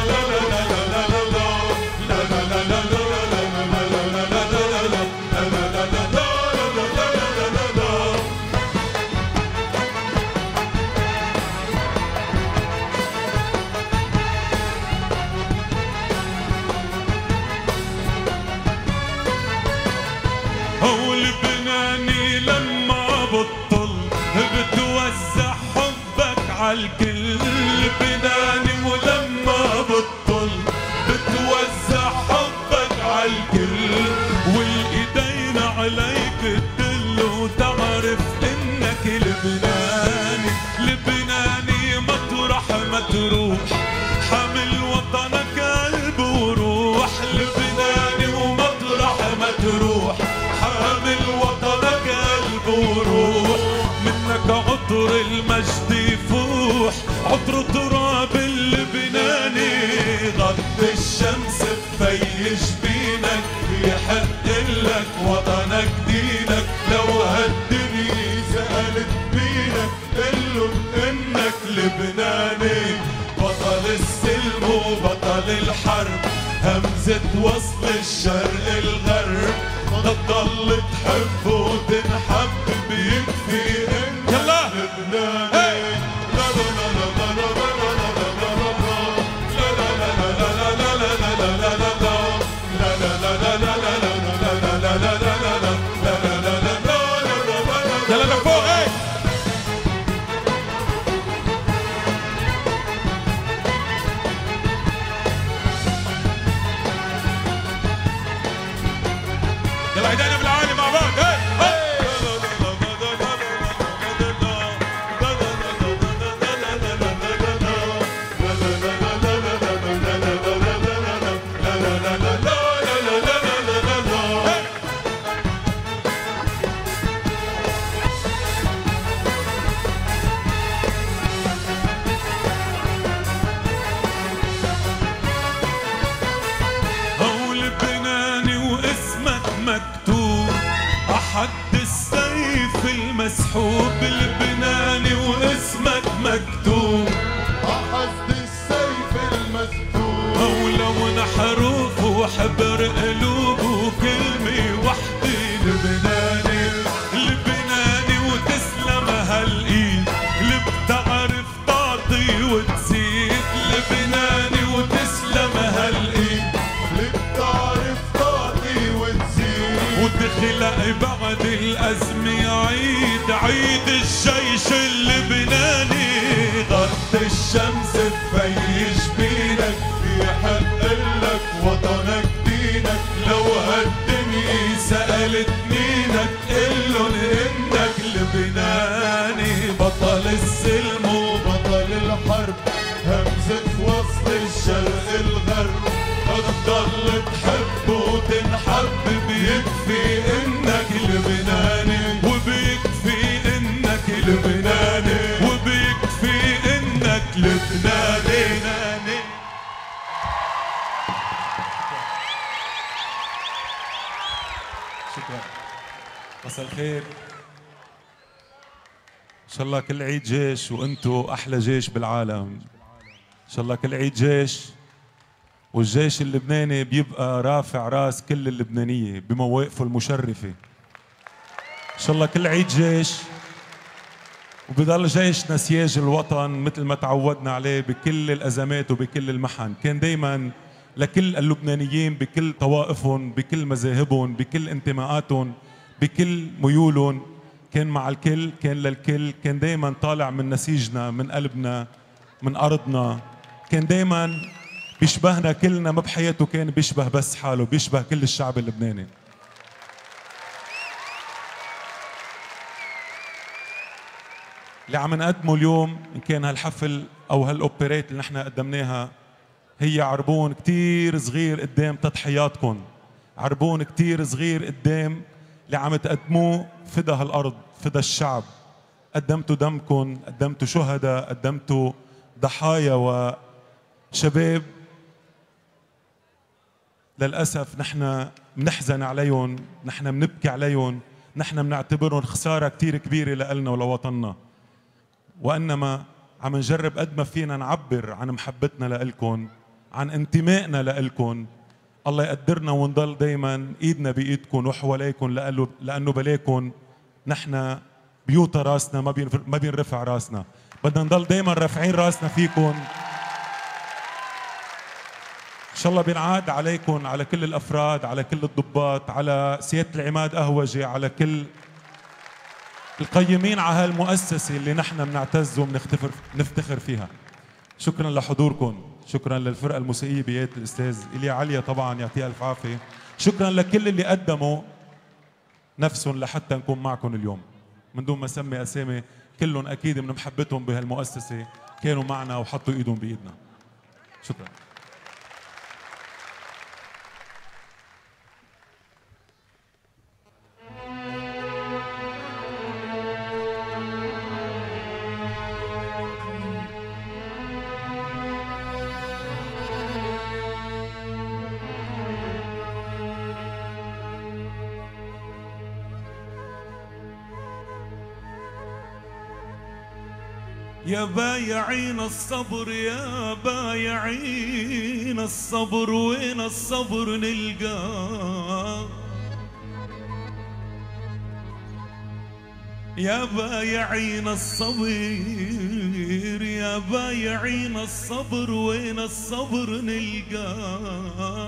هو لبناني لما بطل بتوزع حبك عالكل. لبناني ولما بطل بتوزع حبك عالكل. والايدين عليك تدل وتعرف انك لبناني. لبناني مطرح ما تروح، حامل وطنك قلب وروح. لبناني ومطرح ما تروح، حامل وطنك قلب وروح. منك عطر المجد يفوح، عطر تراب اللبناني. غطي الشمس تفيش بينك، يحق لك وطنك دينك. لو هالدنيا سألت بينك قلن انك لبناني. بطل السلم وبطل الحرب، همزة وصل الشرق الغرب. تضل تحب وتنحب بيكفي انك لبناني. لا لا لا لا لا لا لا لا لا فوق. يلا ايدينا بالعالي مع بعض. حد السيف المسحوب اللبناني واسمك مكتوب حد السيف المسحوب ولون حروف وحبر قلوب وكلمة وحدة لبناني لبناني وتسلم هالإيد اللي بتعرف تعطي وتزيد لبناني وتسلم هالإيد اللي بتعرف تعطي وتزيد وتخلق بعد الأزمة عيد الجيش اللبناني غطي الشمس تبيش بينك بيحق لك وطنك دينك لو هالدنيا سألت مينك قلن انك لبناني بطل السلم وبطل الحرب همزة وسط الشرق الغرب هتضل تحب وتنحب بيكفي انك لبناني وبيكفي انك لبناني وبيكفي انك لبناني. شكرا. مساء الخير. ان شاء الله كل عيد جيش وانتو احلى جيش بالعالم. ان شاء الله كل عيد جيش والجيش اللبناني بيبقى رافع راس كل اللبنانية بمواقفه المشرفة. ان شاء الله كل عيد جيش وبضل جيشنا سياج الوطن مثل ما تعودنا عليه بكل الازمات وبكل المحن. كان دايما لكل اللبنانيين بكل طوائفهم بكل مذاهبهم بكل انتماءاتهم بكل ميولهم، كان مع الكل، كان للكل، كان دايما طالع من نسيجنا من قلبنا من أرضنا، كان دايما بيشبهنا كلنا، ما بحياته كان بيشبه بس حاله، بيشبه كل الشعب اللبناني. اللي عم نقدمه اليوم إن كان هالحفل أو هالأوبريت اللي نحن قدمناها هي عربون كتير صغير قدام تضحياتكم، عربون كتير صغير قدام اللي عم تقدموه فدا هالأرض، فدا الشعب. قدمتوا دمكم، قدمتوا شهداء، قدمتوا ضحايا وشباب للأسف نحن منحزن عليهم، نحن منبكي عليهم، نحن منعتبرهم خسارة كتير كبيرة لإلنا ولوطننا، وإنما عم نجرب قد ما فينا نعبر عن محبتنا لإلكم، عن انتمائنا لإلكم. الله يقدرنا ونضل دايما ايدنا بايدكم وحواليكم، لانه بلاكم نحن بيوطى راسنا ما بينرفع راسنا، بدنا نضل دايما رافعين راسنا فيكم. ان شاء الله بينعاد عليكم، على كل الافراد، على كل الضباط، على سيادة العماد قهوجي، على كل القيمين على هالمؤسسة اللي نحن بنعتز وبنفتخر فيها. شكرا لحضوركم، شكرا للفرقة الموسيقية بيد الأستاذ إيليا عليا طبعا يعطيها ألف عافية، شكرا لكل اللي قدموا نفسهم لحتى نكون معكم اليوم. من دون ما أسمي أسامي كلهم أكيد من محبتهم بهالمؤسسة كانوا معنا وحطوا إيدهم بإيدنا. شكرا. يا بايعين الصبر يا بايعين الصبر وين الصبر نلقاه؟ يا بايعين الصبر يا بايعين الصبر وين الصبر نلقاه؟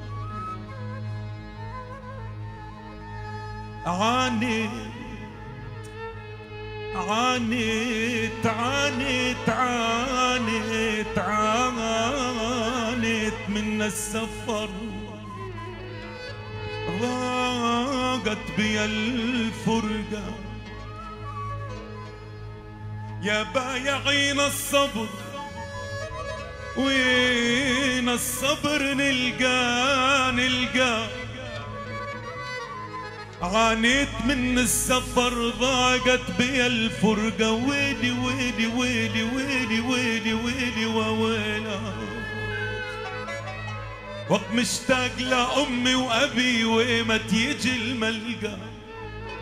عانيت من السفر، ضاقت بي الفرقة. يا بايعين الصبر وين الصبر نلقى عانيت من السفر، ضاقت بي الفرقة. ويلي ويلي ويلي ويلي ويلي ويلي وويلا، وقت مشتاق لأمي وأبي وإيمت يجي الملقى.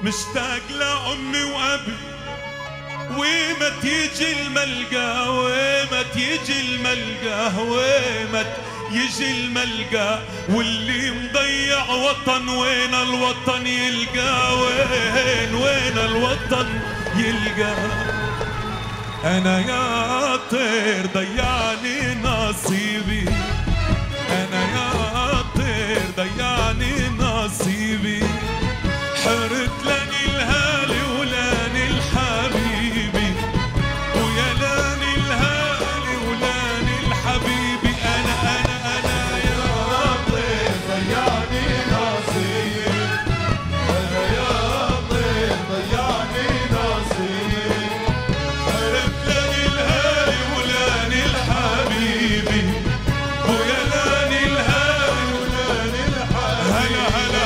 مشتاق لأمي وأبي وما تيجي الملقى وما تيجي الملقى وما يجي الملقى واللي مضيع وطن وين الوطن يلقى وين الوطن يلقى أنا يا طير ضيعني نصيبي أنا يا طير ضيعني نصيبي حرت لاني الهالي ولاني الحبيبي ويا لاني الهالي ولاني الحبيبي أنا يا طير ضيعني نصيبي أنا يا طير ضيعني نصيبي حرت لاني الهالي ولاني الحبيبي ويا لاني الهالي ولاني الحبيبي هلا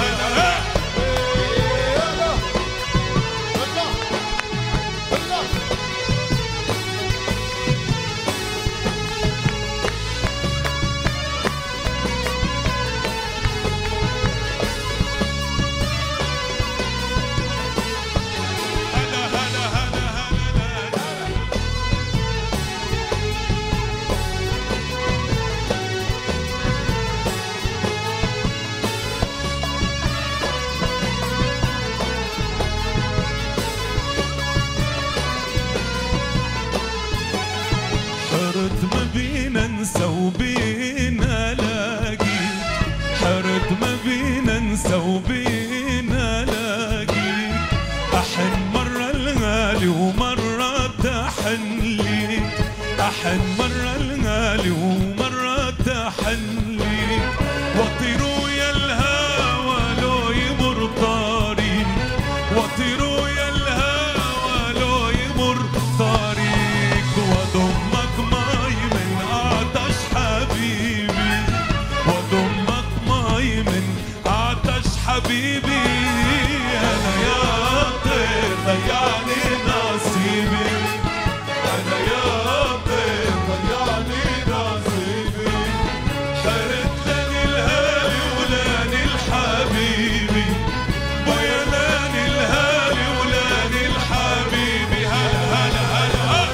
حرت ما بينا انسى وبينا لاقي حرت ما بينا انسى وبينا لاقي احن مرة الغالي ومرة تحن لي احن مرة الغالي ومرة تحن لي واطير ويا الهوى لو يمر طاري واطير ويا الهوى لو يمر طريق واضمك ماي من عطش حبيبي واضمك ماي من عطش حبيبي انا يا طير ضيعني نصيبي انا يا طير ضيعني نصيبي حرت لاني الهالي ولاني الحبيبي ويا لاني الهالي ولاني الحبيبي هلا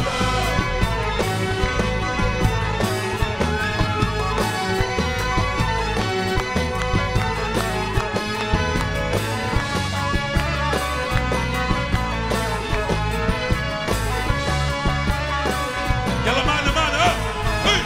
يلا معنا هي.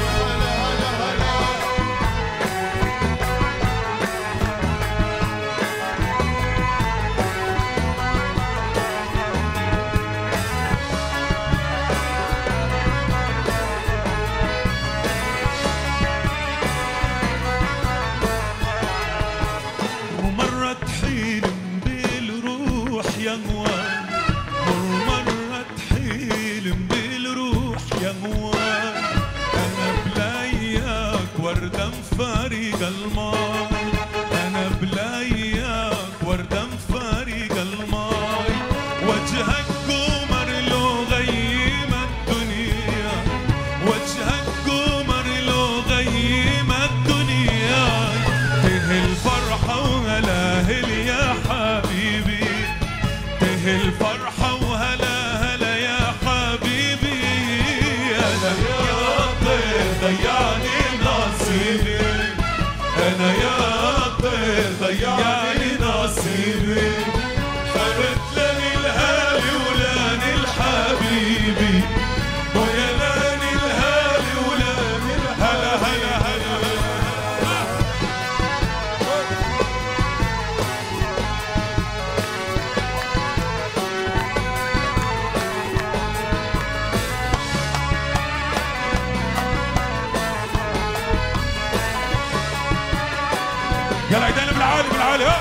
ومرة تحيلم بالروح يا نوار ومرة تحيلم بالروح يا نوار أنا بلاياك وردة مفارق الماي أنا بلاياك وردة مفارق الماي وجهك قمر لو غيم الدنيا وجهك قمر لو غيم الدنيا تهي الفرحة وهلاهل يا حبيبي تهي الفرحة وهلا يا حبيبي أنا يا طير ضيعني نصيبي أنا يا طير ضيعني نصيبي حرت لاني الهالي ولاني الحبيبي ويا لاني الهالي ولاني هلا يلا عيدان بالعالي ها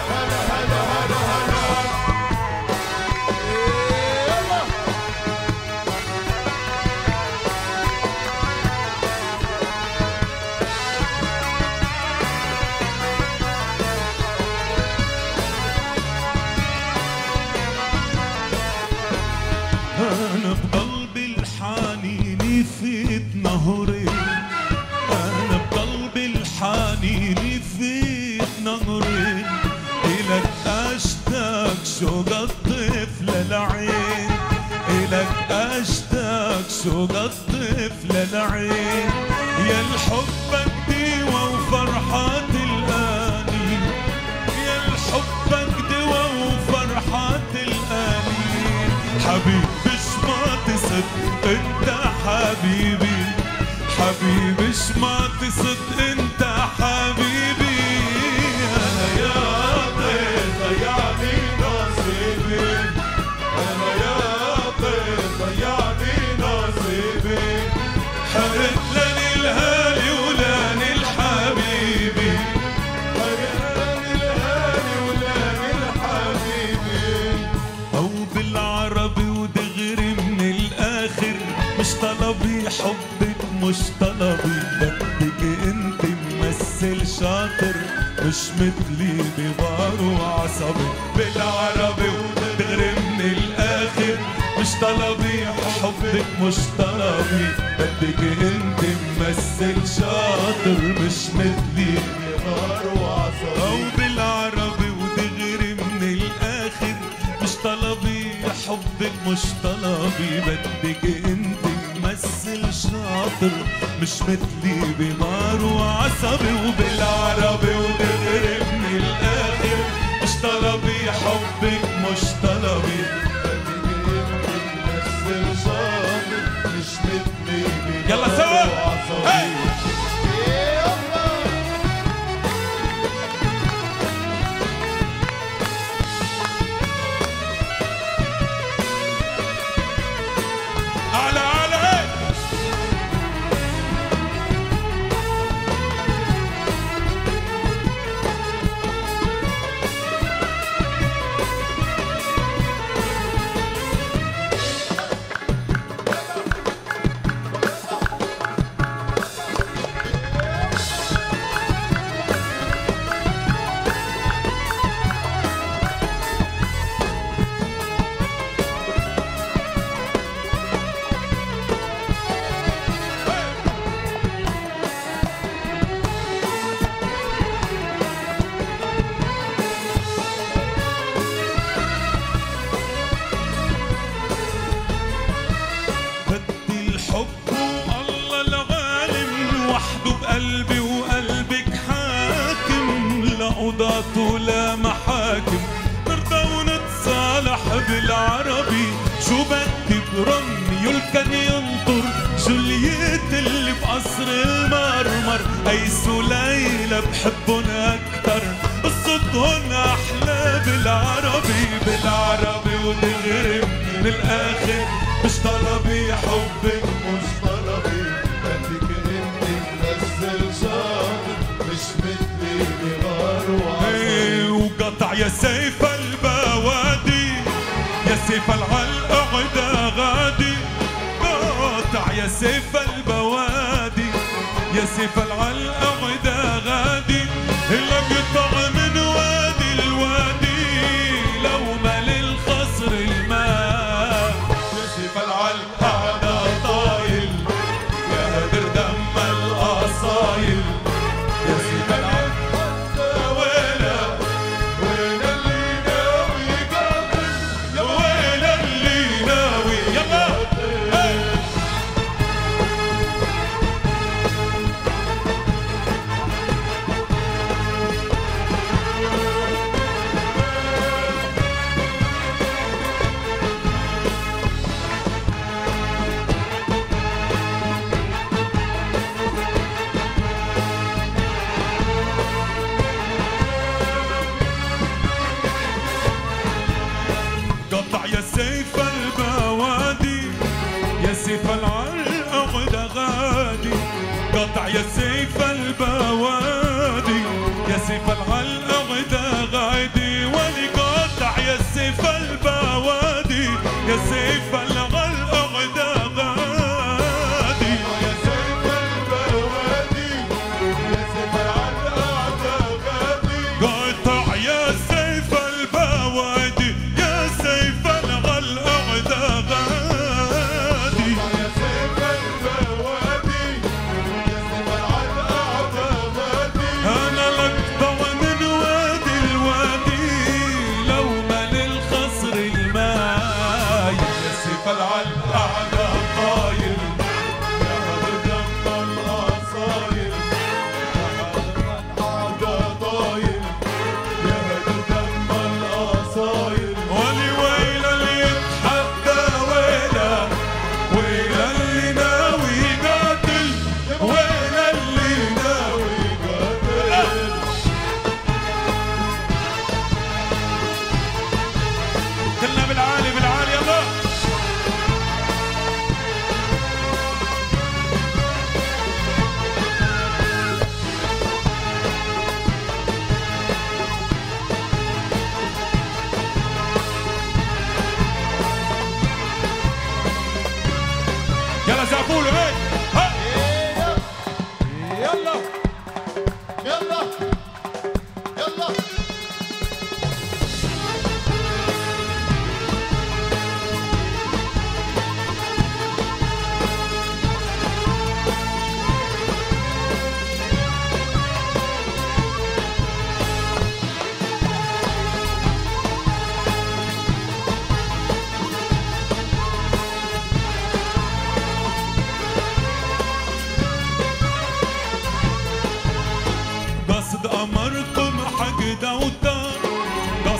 أنا بقلبي الحنين فيت نهري أنا بقلبي الحنين فيت نهري شو قد طفلة العين إلك أشتاق شو قد طفلة العين يا الحبك ديوة وفرحات الآنين يا الحبك ديوة وفرحات الآنين حبيبي شما تصد انت حبيبي حبيبي شما تصد انت حبيبي انا يا طير ضيعني نصيبي انا يا طير ضيعني نصيبي حرت لني الهالي ولاني الحبيبي حرت لني الهالي ولاني الحبيبي او بالعربي ودغري من الاخر مش طلبي حبك مش طلبي بدك انت ممثل شاطر مش مثلي ببار وعصبي بالعربي ودغري من الاخر مش طلبي حبك مش طلبي بدك انت ممثل شاطر مش مثلي ببار وعصبي او بالعربي ودغري من الاخر مش طلبي حبك مش طلبي بدك انت ممثل شاطر مش مثلي بنار وعصبي وبالعربي ودغري من الاخر مش طلبي حبك مش طلبي بدك انت ممثل شاطر مش مثلي بنار يلا سوا ولا محاكم نرضى ونتصالح بالعربي شو بدي برمي كان ينطر جولييت اللي بقصر المرمر أيس وليلى بحبن أكتر قصتهن أحلى بالعربي ودغري من الآخر مش طلبي حبك مش طلبي بدك انت تمثل شاطر مش مثلي بغار وعصر وقطع يا سيف البوادي يا سيف العلق عدا غادي قطع يا سيف البوادي يا سيف العلق عدا غادي إلا قطع من وادي الوادي لو مال الخصر الماء يا سيف العلق عدا طايل يا هدر دم الأصايل يا سيف العلق ويلا ويلا اللي ناوي قاتل يا ويلا اللي ناوي يلا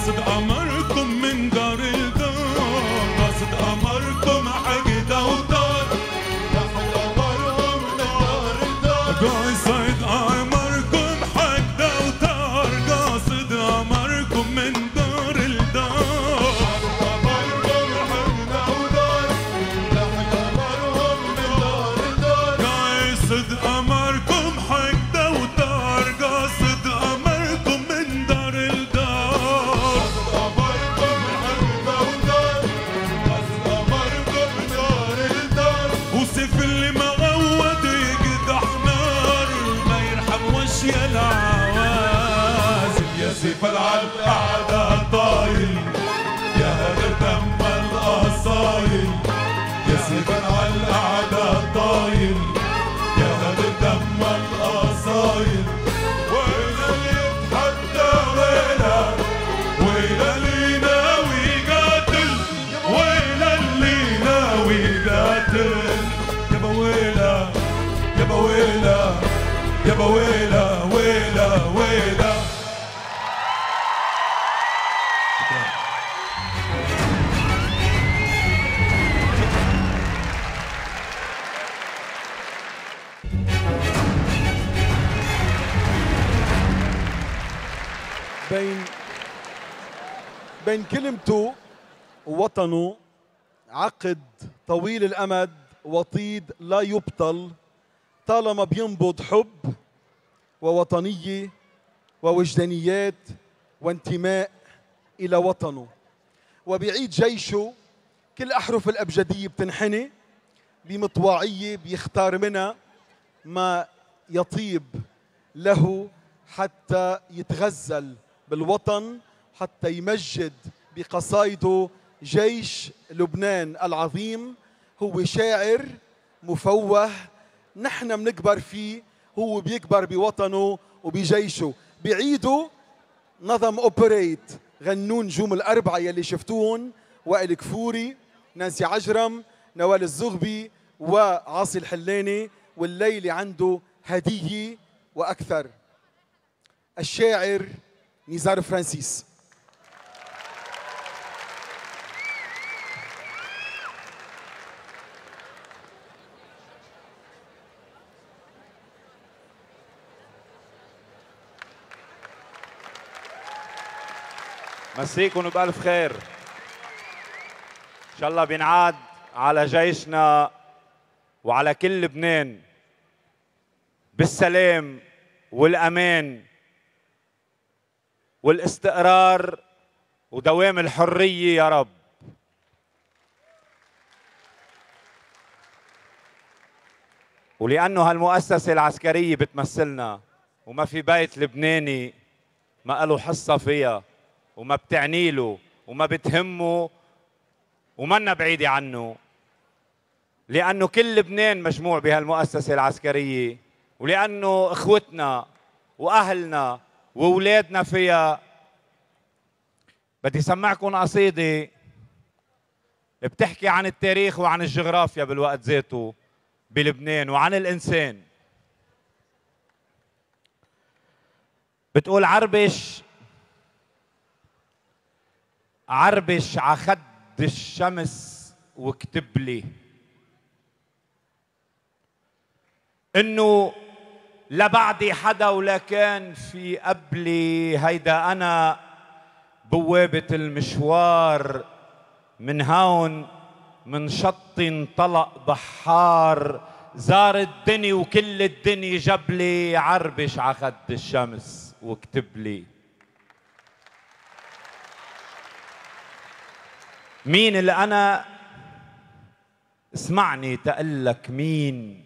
قاصد قمركم من دار لدار، قاصد قمركم حق دوتار، لحد قمرهم من دار لدار. قاصد قمركم حق دوتار، قاصد قمركم من دار لدار، قمرهم حق دوتار، لحد قمرهم من دار لدار. قاصد قمركم حق دوتار، قاصد قمركم من دار لدار، قمركم حق دوتار، قمركم من دار لدار. وسيف اللي مغود يقدح نار، ما يرحم وش يا العوازل. يا سيف العلق قاعدة طايل، يا هدر دم الأصايل، يا سيف العلق قاعدة طايل، يا هدر دم الأصايل. ويلا اللي يتحدى ويلا، ويلا اللي ناوي يقاتل، ويلا اللي ناوي يقاتل. يا بويلا يا بويلا يا بويلا ويلا ويلا. بين كلمته ووطنه عقد طويل الأمد وطيد لا يبطل، طالما بينبض حب ووطنية ووجدانيات وانتماء إلى وطنه. وبعيد جيشه كل أحرف الأبجدية بتنحني بمطواعية بيختار منها ما يطيب له حتى يتغزل بالوطن، حتى يمجد بقصايده جيش لبنان العظيم. هو شاعر مفوه نحن منكبر فيه، هو بيكبر بوطنه وبجيشه. بعيده نظم اوبريت غنون نجوم الأربعة يلي شفتوهم، وائل كفوري، نانسي عجرم، نوال الزغبي وعاصي الحلاني. والليلة عنده هدية وأكثر، الشاعر نزار فرانسيس. مسيكم بألف خير. إن شاء الله بينعاد على جيشنا وعلى كل لبنان بالسلام والأمان والاستقرار ودوام الحرية يا رب. ولأنه هالمؤسسة العسكرية بتمثلنا وما في بيت لبناني ما له حصة فيها وما بتعني له وما بتهمه ومنا بعيدة عنه، لأنه كل لبنان مجموع بهالمؤسسة العسكرية، ولأنه إخوتنا وأهلنا وأولادنا فيها. بدي سمعكم قصيدة بتحكي عن التاريخ وعن الجغرافيا بالوقت ذاته بلبنان وعن الإنسان. بتقول: عربش عربش عخد الشمس واكتب لي انه لا بعدي حدا ولا كان في قبلي، هيدا انا بوابة المشوار، من هون من شط انطلق بحار، زار الدنيا وكل الدنيا جبلي، عربش عخد الشمس واكتب لي. مين اللي أنا؟ اسمعني تقلك مين.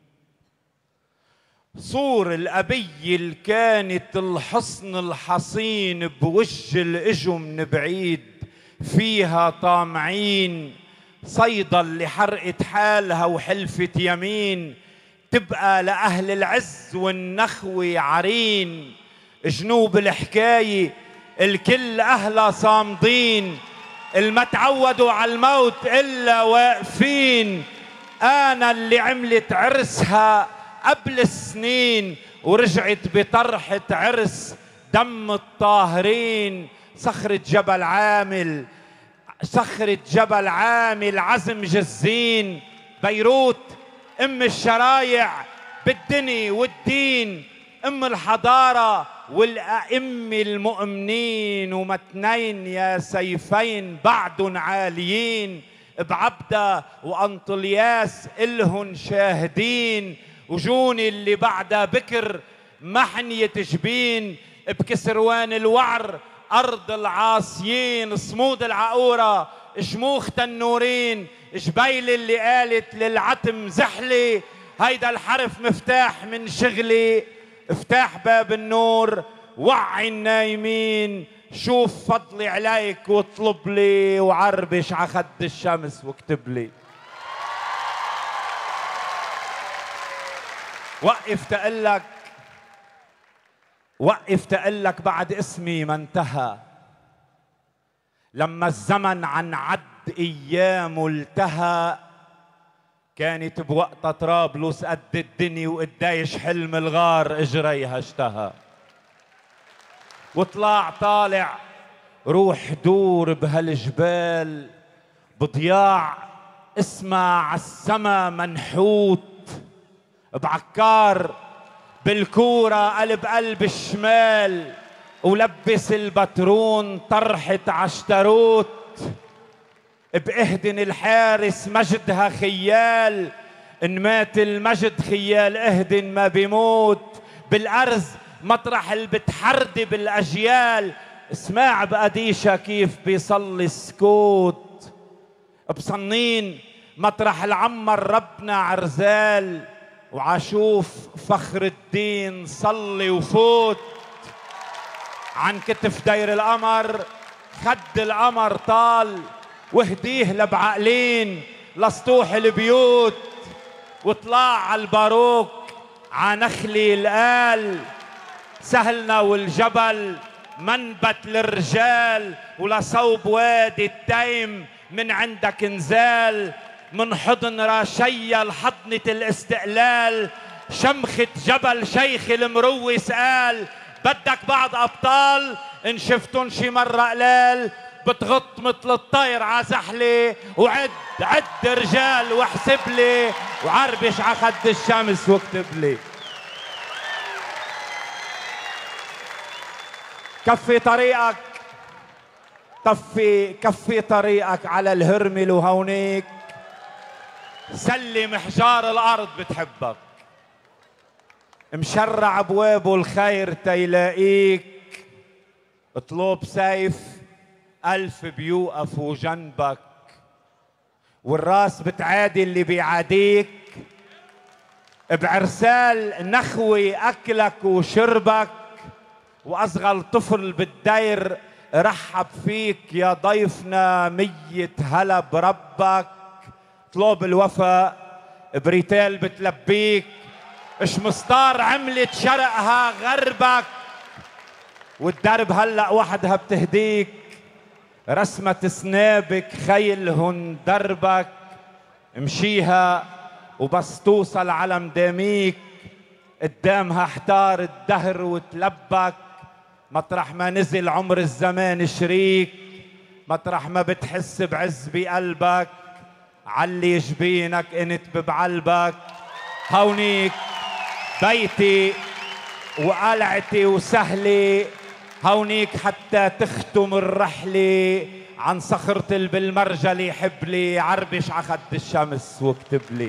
صور الأبي اللي كانت الحصن الحصين بوجه الإجو من بعيد، فيها طامعين صيدا اللي حرقت حالها وحلفت يمين، تبقى لأهل العز والنخوة عرين. جنوب الحكاية الكل أهلها صامدين، الما تعودوا على الموت إلا واقفين. أنا اللي عملت عرسها قبل السنين ورجعت بطرحة عرس دم الطاهرين، صخرة جبل عامل، صخرة جبل عامل عزم جزين. بيروت ام الشرايع بالدني والدين، ام الحضارة والأئمة المؤمنين، ومتنين يا سيفين بعدن عاليين، بعبدة وأنطلياس إلهن شاهدين، وجوني اللي بعدها بكر محنية جبين، بكسروان الوعر أرض العاصيين، صمود العقورة شموخ تنورين، جبيل اللي قالت للعتم زحلي، هيدا الحرف مفتاح من شغلي، افتح باب النور وعي النايمين، شوف فضلي عليك واطلب لي، وعربش عخد الشمس واكتب لي. وقف تقلك بعد اسمي ما انتهى، لما الزمن عن عد ايامه التهى، كانت بوقتها طرابلس قد الدنيا وقدايش حلم الغار اجريها اشتهى. طالع روح دور بهالجبال، بضياع اسمع عالسما منحوت، بعكار بالكورة قلب الشمال، ولبس البترون طرحة عشتروت، باهدن الحارس مجدها خيال، ان مات المجد خيال اهدن ما بيموت، بالارز مطرح اللي بتحردي بالاجيال، اسمع بقديشة كيف بيصلي السكوت، بصنين مطرح العمر ربنا عرزال، وعاشوف فخر الدين صلي وفوت، عن كتف دير القمر خد القمر طال، وهديه لبعقلين لسطوح البيوت، وطلع على الباروك عنخلي القال، سهلنا والجبل منبت للرجال، ولصوب وادي التيم من عندك نزال، من حضن راشية لحضنة الاستقلال، شمخة جبل شيخ المروي سقال، بدك بعض أبطال إن شفتن شي مرة قلال، بتغط مثل الطير عزحلي، وعد رجال واحسب لي، وعربش عخد الشمس واكتب لي. كفي طريقك كفي طريقك على الهرمل، وهونيك سلم حجار الأرض بتحبك، مشرع ابوابه الخير تيلاقيك، اطلب سيف 1000 بيوقفوا جنبك، والراس بتعادي اللي بيعاديك، بعرسال نخوي اكلك وشربك، واصغر طفل بالدير رحب فيك يا ضيفنا 100 هلا بربك، اطلب الوفا بريتال بتلبيك، مش مسطار عملت شرقها غربك، والدرب هلأ وحدها بتهديك، رسمة سنابك خيلهن دربك، امشيها وبس توصل على مداميك، قدامها احتار الدهر وتلبك، مطرح ما نزل عمر الزمان شريك، مطرح ما بتحس بعز بقلبك، علي جبينك انت بعلبك، هونيك بيتي وقلعتي وسهلي، هونيك حتى تختم الرحلة، عن صخرة بالمرجلي حبلي، عربش عخد الشمس واكتب لي.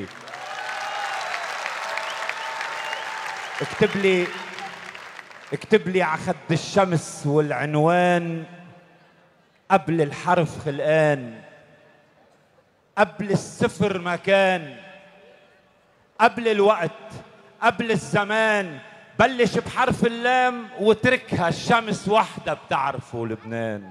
اكتب لي عخد الشمس والعنوان، قبل الحرف خلقان، قبل الصفر مكان، قبل الوقت قبل الزمان، بلش بحرف اللام وتركها الشمس وحدة بتعرفه لبنان.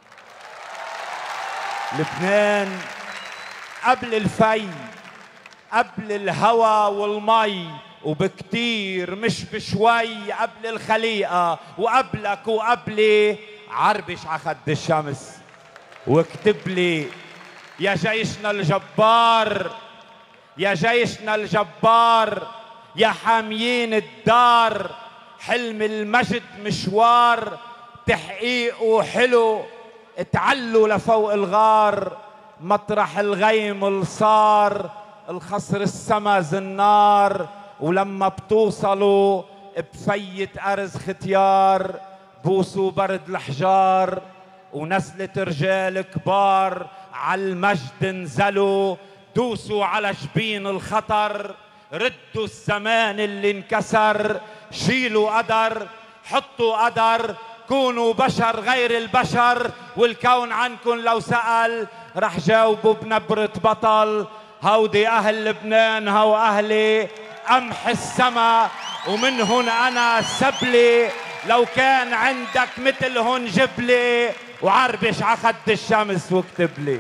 لبنان قبل الفي، قبل الهوى والمي، وبكتير مش بشوي، قبل الخليقة وقبلك وقبلي، عربش عخد الشمس واكتب لي. يا جيشنا الجبار، يا جيشنا الجبار، يا حاميين الدار، حلم المجد مشوار، تحقيقه حلو، تعلوا لفوق الغار مطرح الغيم الصار، الخصر السما زنار، ولما بتوصلوا بفية أرز ختيار بوسوا برد الحجار، ونزلت رجال كبار عالمجد نزلوا، دوسوا على جبين الخطر، ردوا الزمان اللي انكسر، شيلوا قدر حطوا قدر، كونوا بشر غير البشر، والكون عنكن لو سأل رح جاوبوا بنبرة بطل. هودي أهل لبنان هو أهلي قمح السما ومنهن أنا سبلي، لو كان عندك مثلهن جبلي، وعربش عخد الشمس واكتب لي.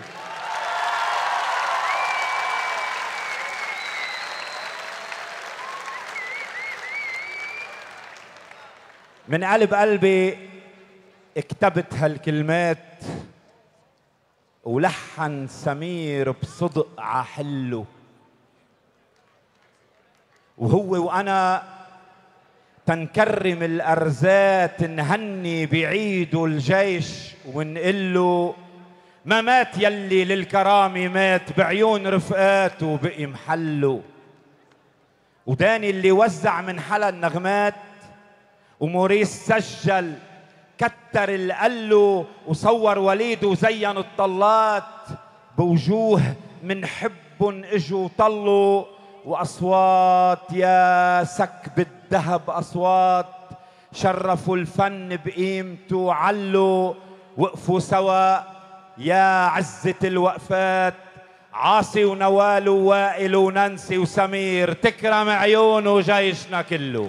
من قلب قلبي اكتبت هالكلمات، ولحن سمير بصدق عحله، وهو وانا تنكرم الارزات نهني بعيد الجيش ونقله ما مات يلي للكرامه مات، بعيون رفقاته بقي محله. وداني اللي وزع من حلا النغمات، وموريس سجل كتر القلو، وصور وليد وزين الطلات، بوجوه من حبن اجوا طلوا، واصوات يا سكب الذهب اصوات، شرفوا الفن بقيمته علوا، وقفوا سوا يا عزة الوقفات، عاصي ونوال ووائل وننسي وسمير، تكرم عيونه جيشنا كله.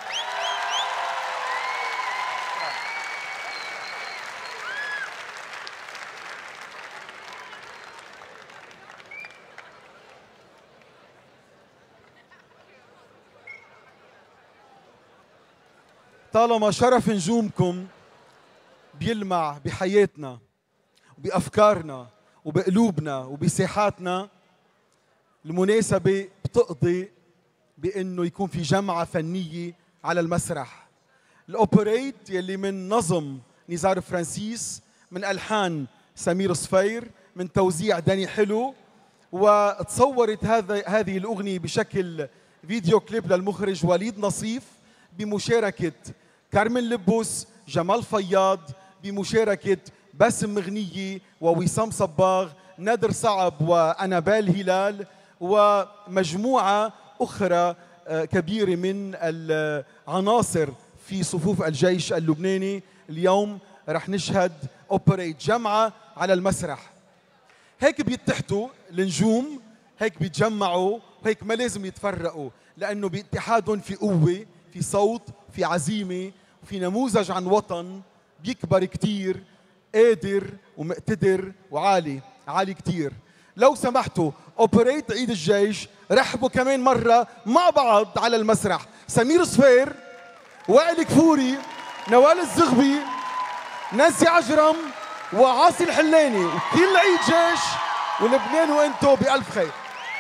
طالما شرف نجومكم بيلمع بحياتنا وبأفكارنا وبقلوبنا وبساحاتنا، المناسبة بتقضي بأنه يكون في جمعة فنية على المسرح. الأوبريت يلي من نظم نزار فرانسيس، من ألحان سمير صفير، من توزيع داني حلو، وتصورت هذه الأغنية بشكل فيديو كليب للمخرج وليد نصيف، بمشاركة كارمن لبوس، جمال فياض، بمشاركة باسم مغنية ووسام صباغ، نادر صعب وأنابيل هلال، ومجموعة أخرى كبيرة من العناصر في صفوف الجيش اللبناني. اليوم رح نشهد أوبريت جمعة على المسرح. هيك بيتحدوا النجوم، هيك بيتجمعوا، وهيك ما لازم يتفرقوا، لأنه باتحادهم في قوة، في صوت، في عزيمة، وفي نموذج عن وطن بيكبر كتير، قادر ومقتدر وعالي، عالي كتير. لو سمحتوا أوبريت عيد الجيش، رحبوا كمان مرة مع بعض على المسرح سمير صفير، وائل كفوري، نوال الزغبي، نانسي عجرم، وعاصي الحلاني، وكل عيد جيش ولبنان وانتو بألف خير.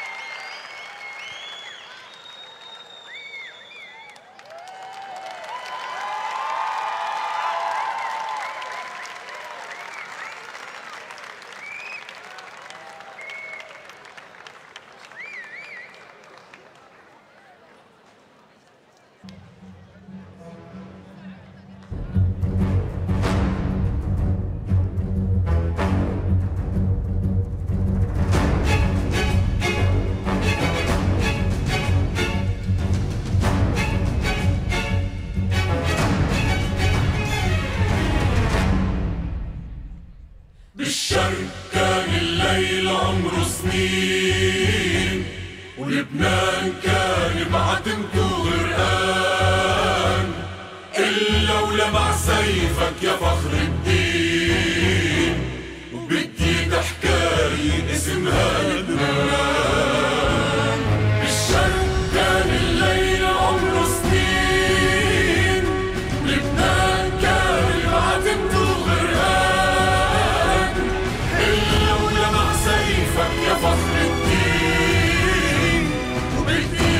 بالشرق كان الليل عمره سنين، ولبنان كان بعتمته غرقان، إلا ولمع سيفك يا فخر الدين، وبدي حكاية اسمها لبنان. بالشرق كان الليل عمره سنين، ولبنان كان بعتمته يا فخر الدين، وبدي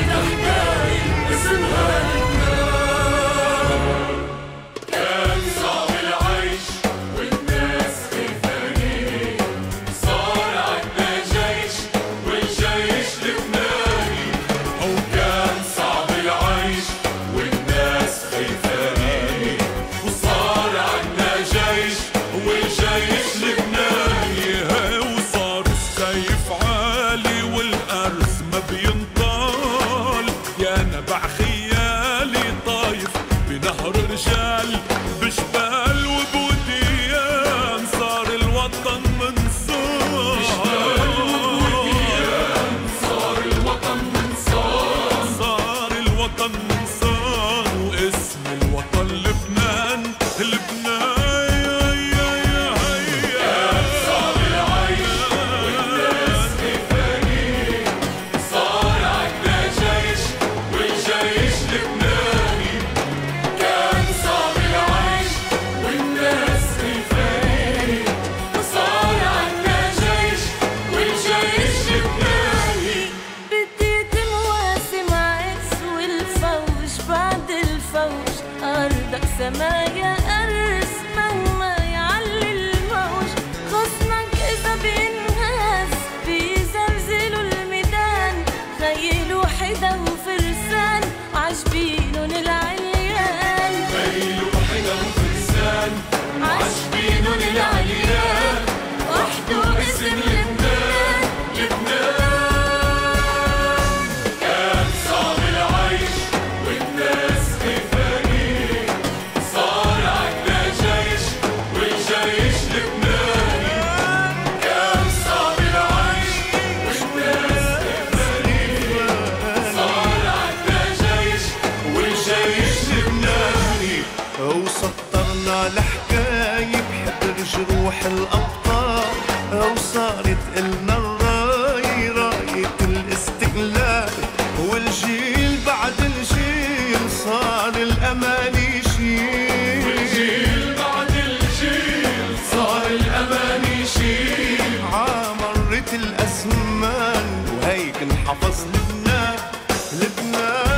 روح الأبطال وصارت إلنا الراية راية الاستقلال، والجيل بعد الجيل صار الأماني شيل، والجيل بعد الجيل صار الأماني شيل. عامرت الأزمان وهيك انحفظ لبنان لبنان.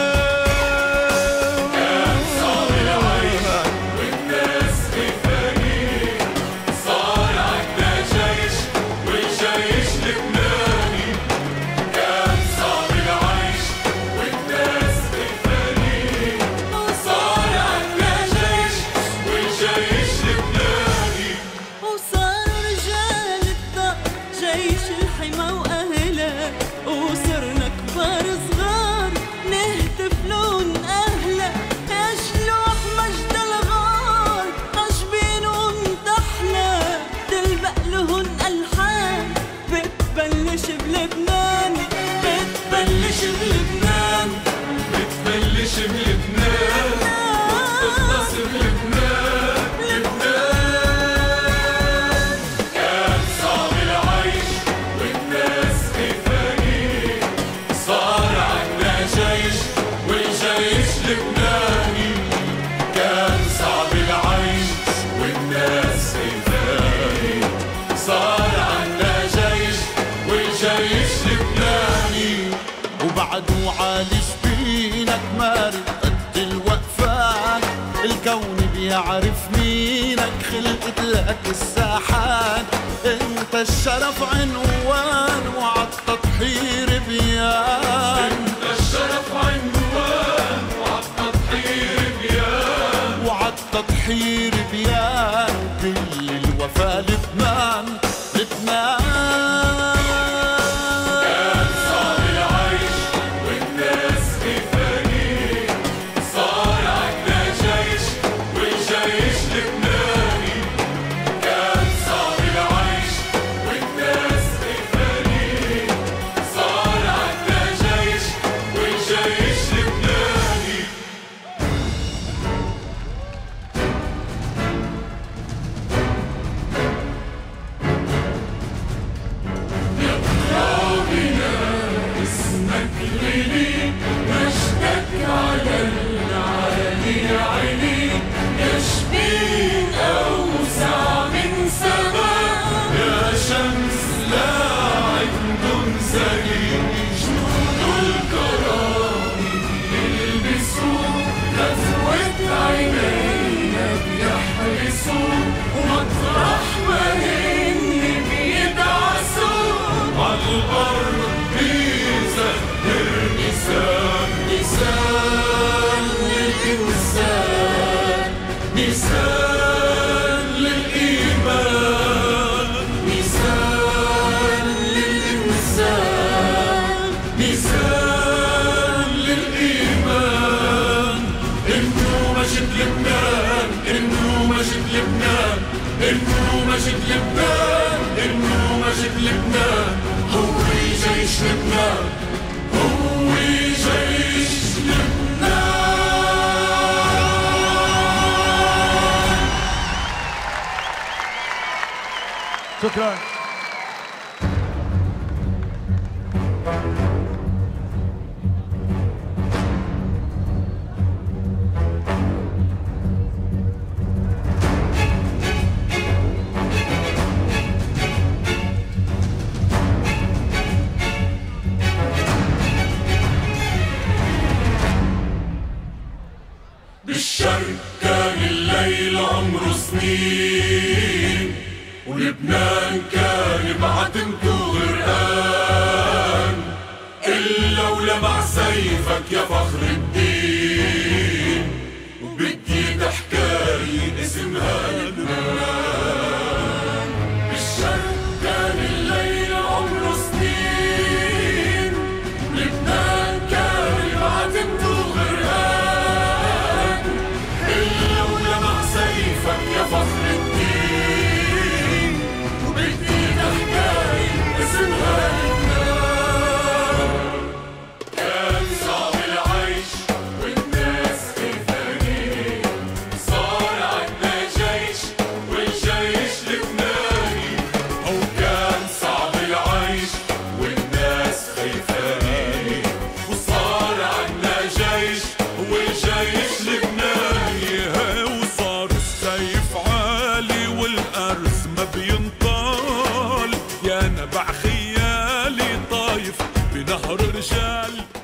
وبعدو عالي جبينك مارد قد الوقفات، الكون بيعرف مينك خلقت لك الساحات. انت الشرف عنوان وعالتضحير بيان، انت الشرف عنوان وعالتضحير بيان، وعالتضحير بيان. كل الوفا لبنان لبنان. شكرا. بالشرق كان الليل عمره سنين، ولبنان كان بعتمته غرقان، إلا ولمع سيفك يا فخر الدين، وبدي حكاية اسمها لبنان. بالشرق كان الليل عمره سنين، ولبنان كان بعتمته غرقان، إلا ولمع سيفك يا فخر الدين، وبدي حكاية اسمها لبنان. كان صعب العيش بنهر رجال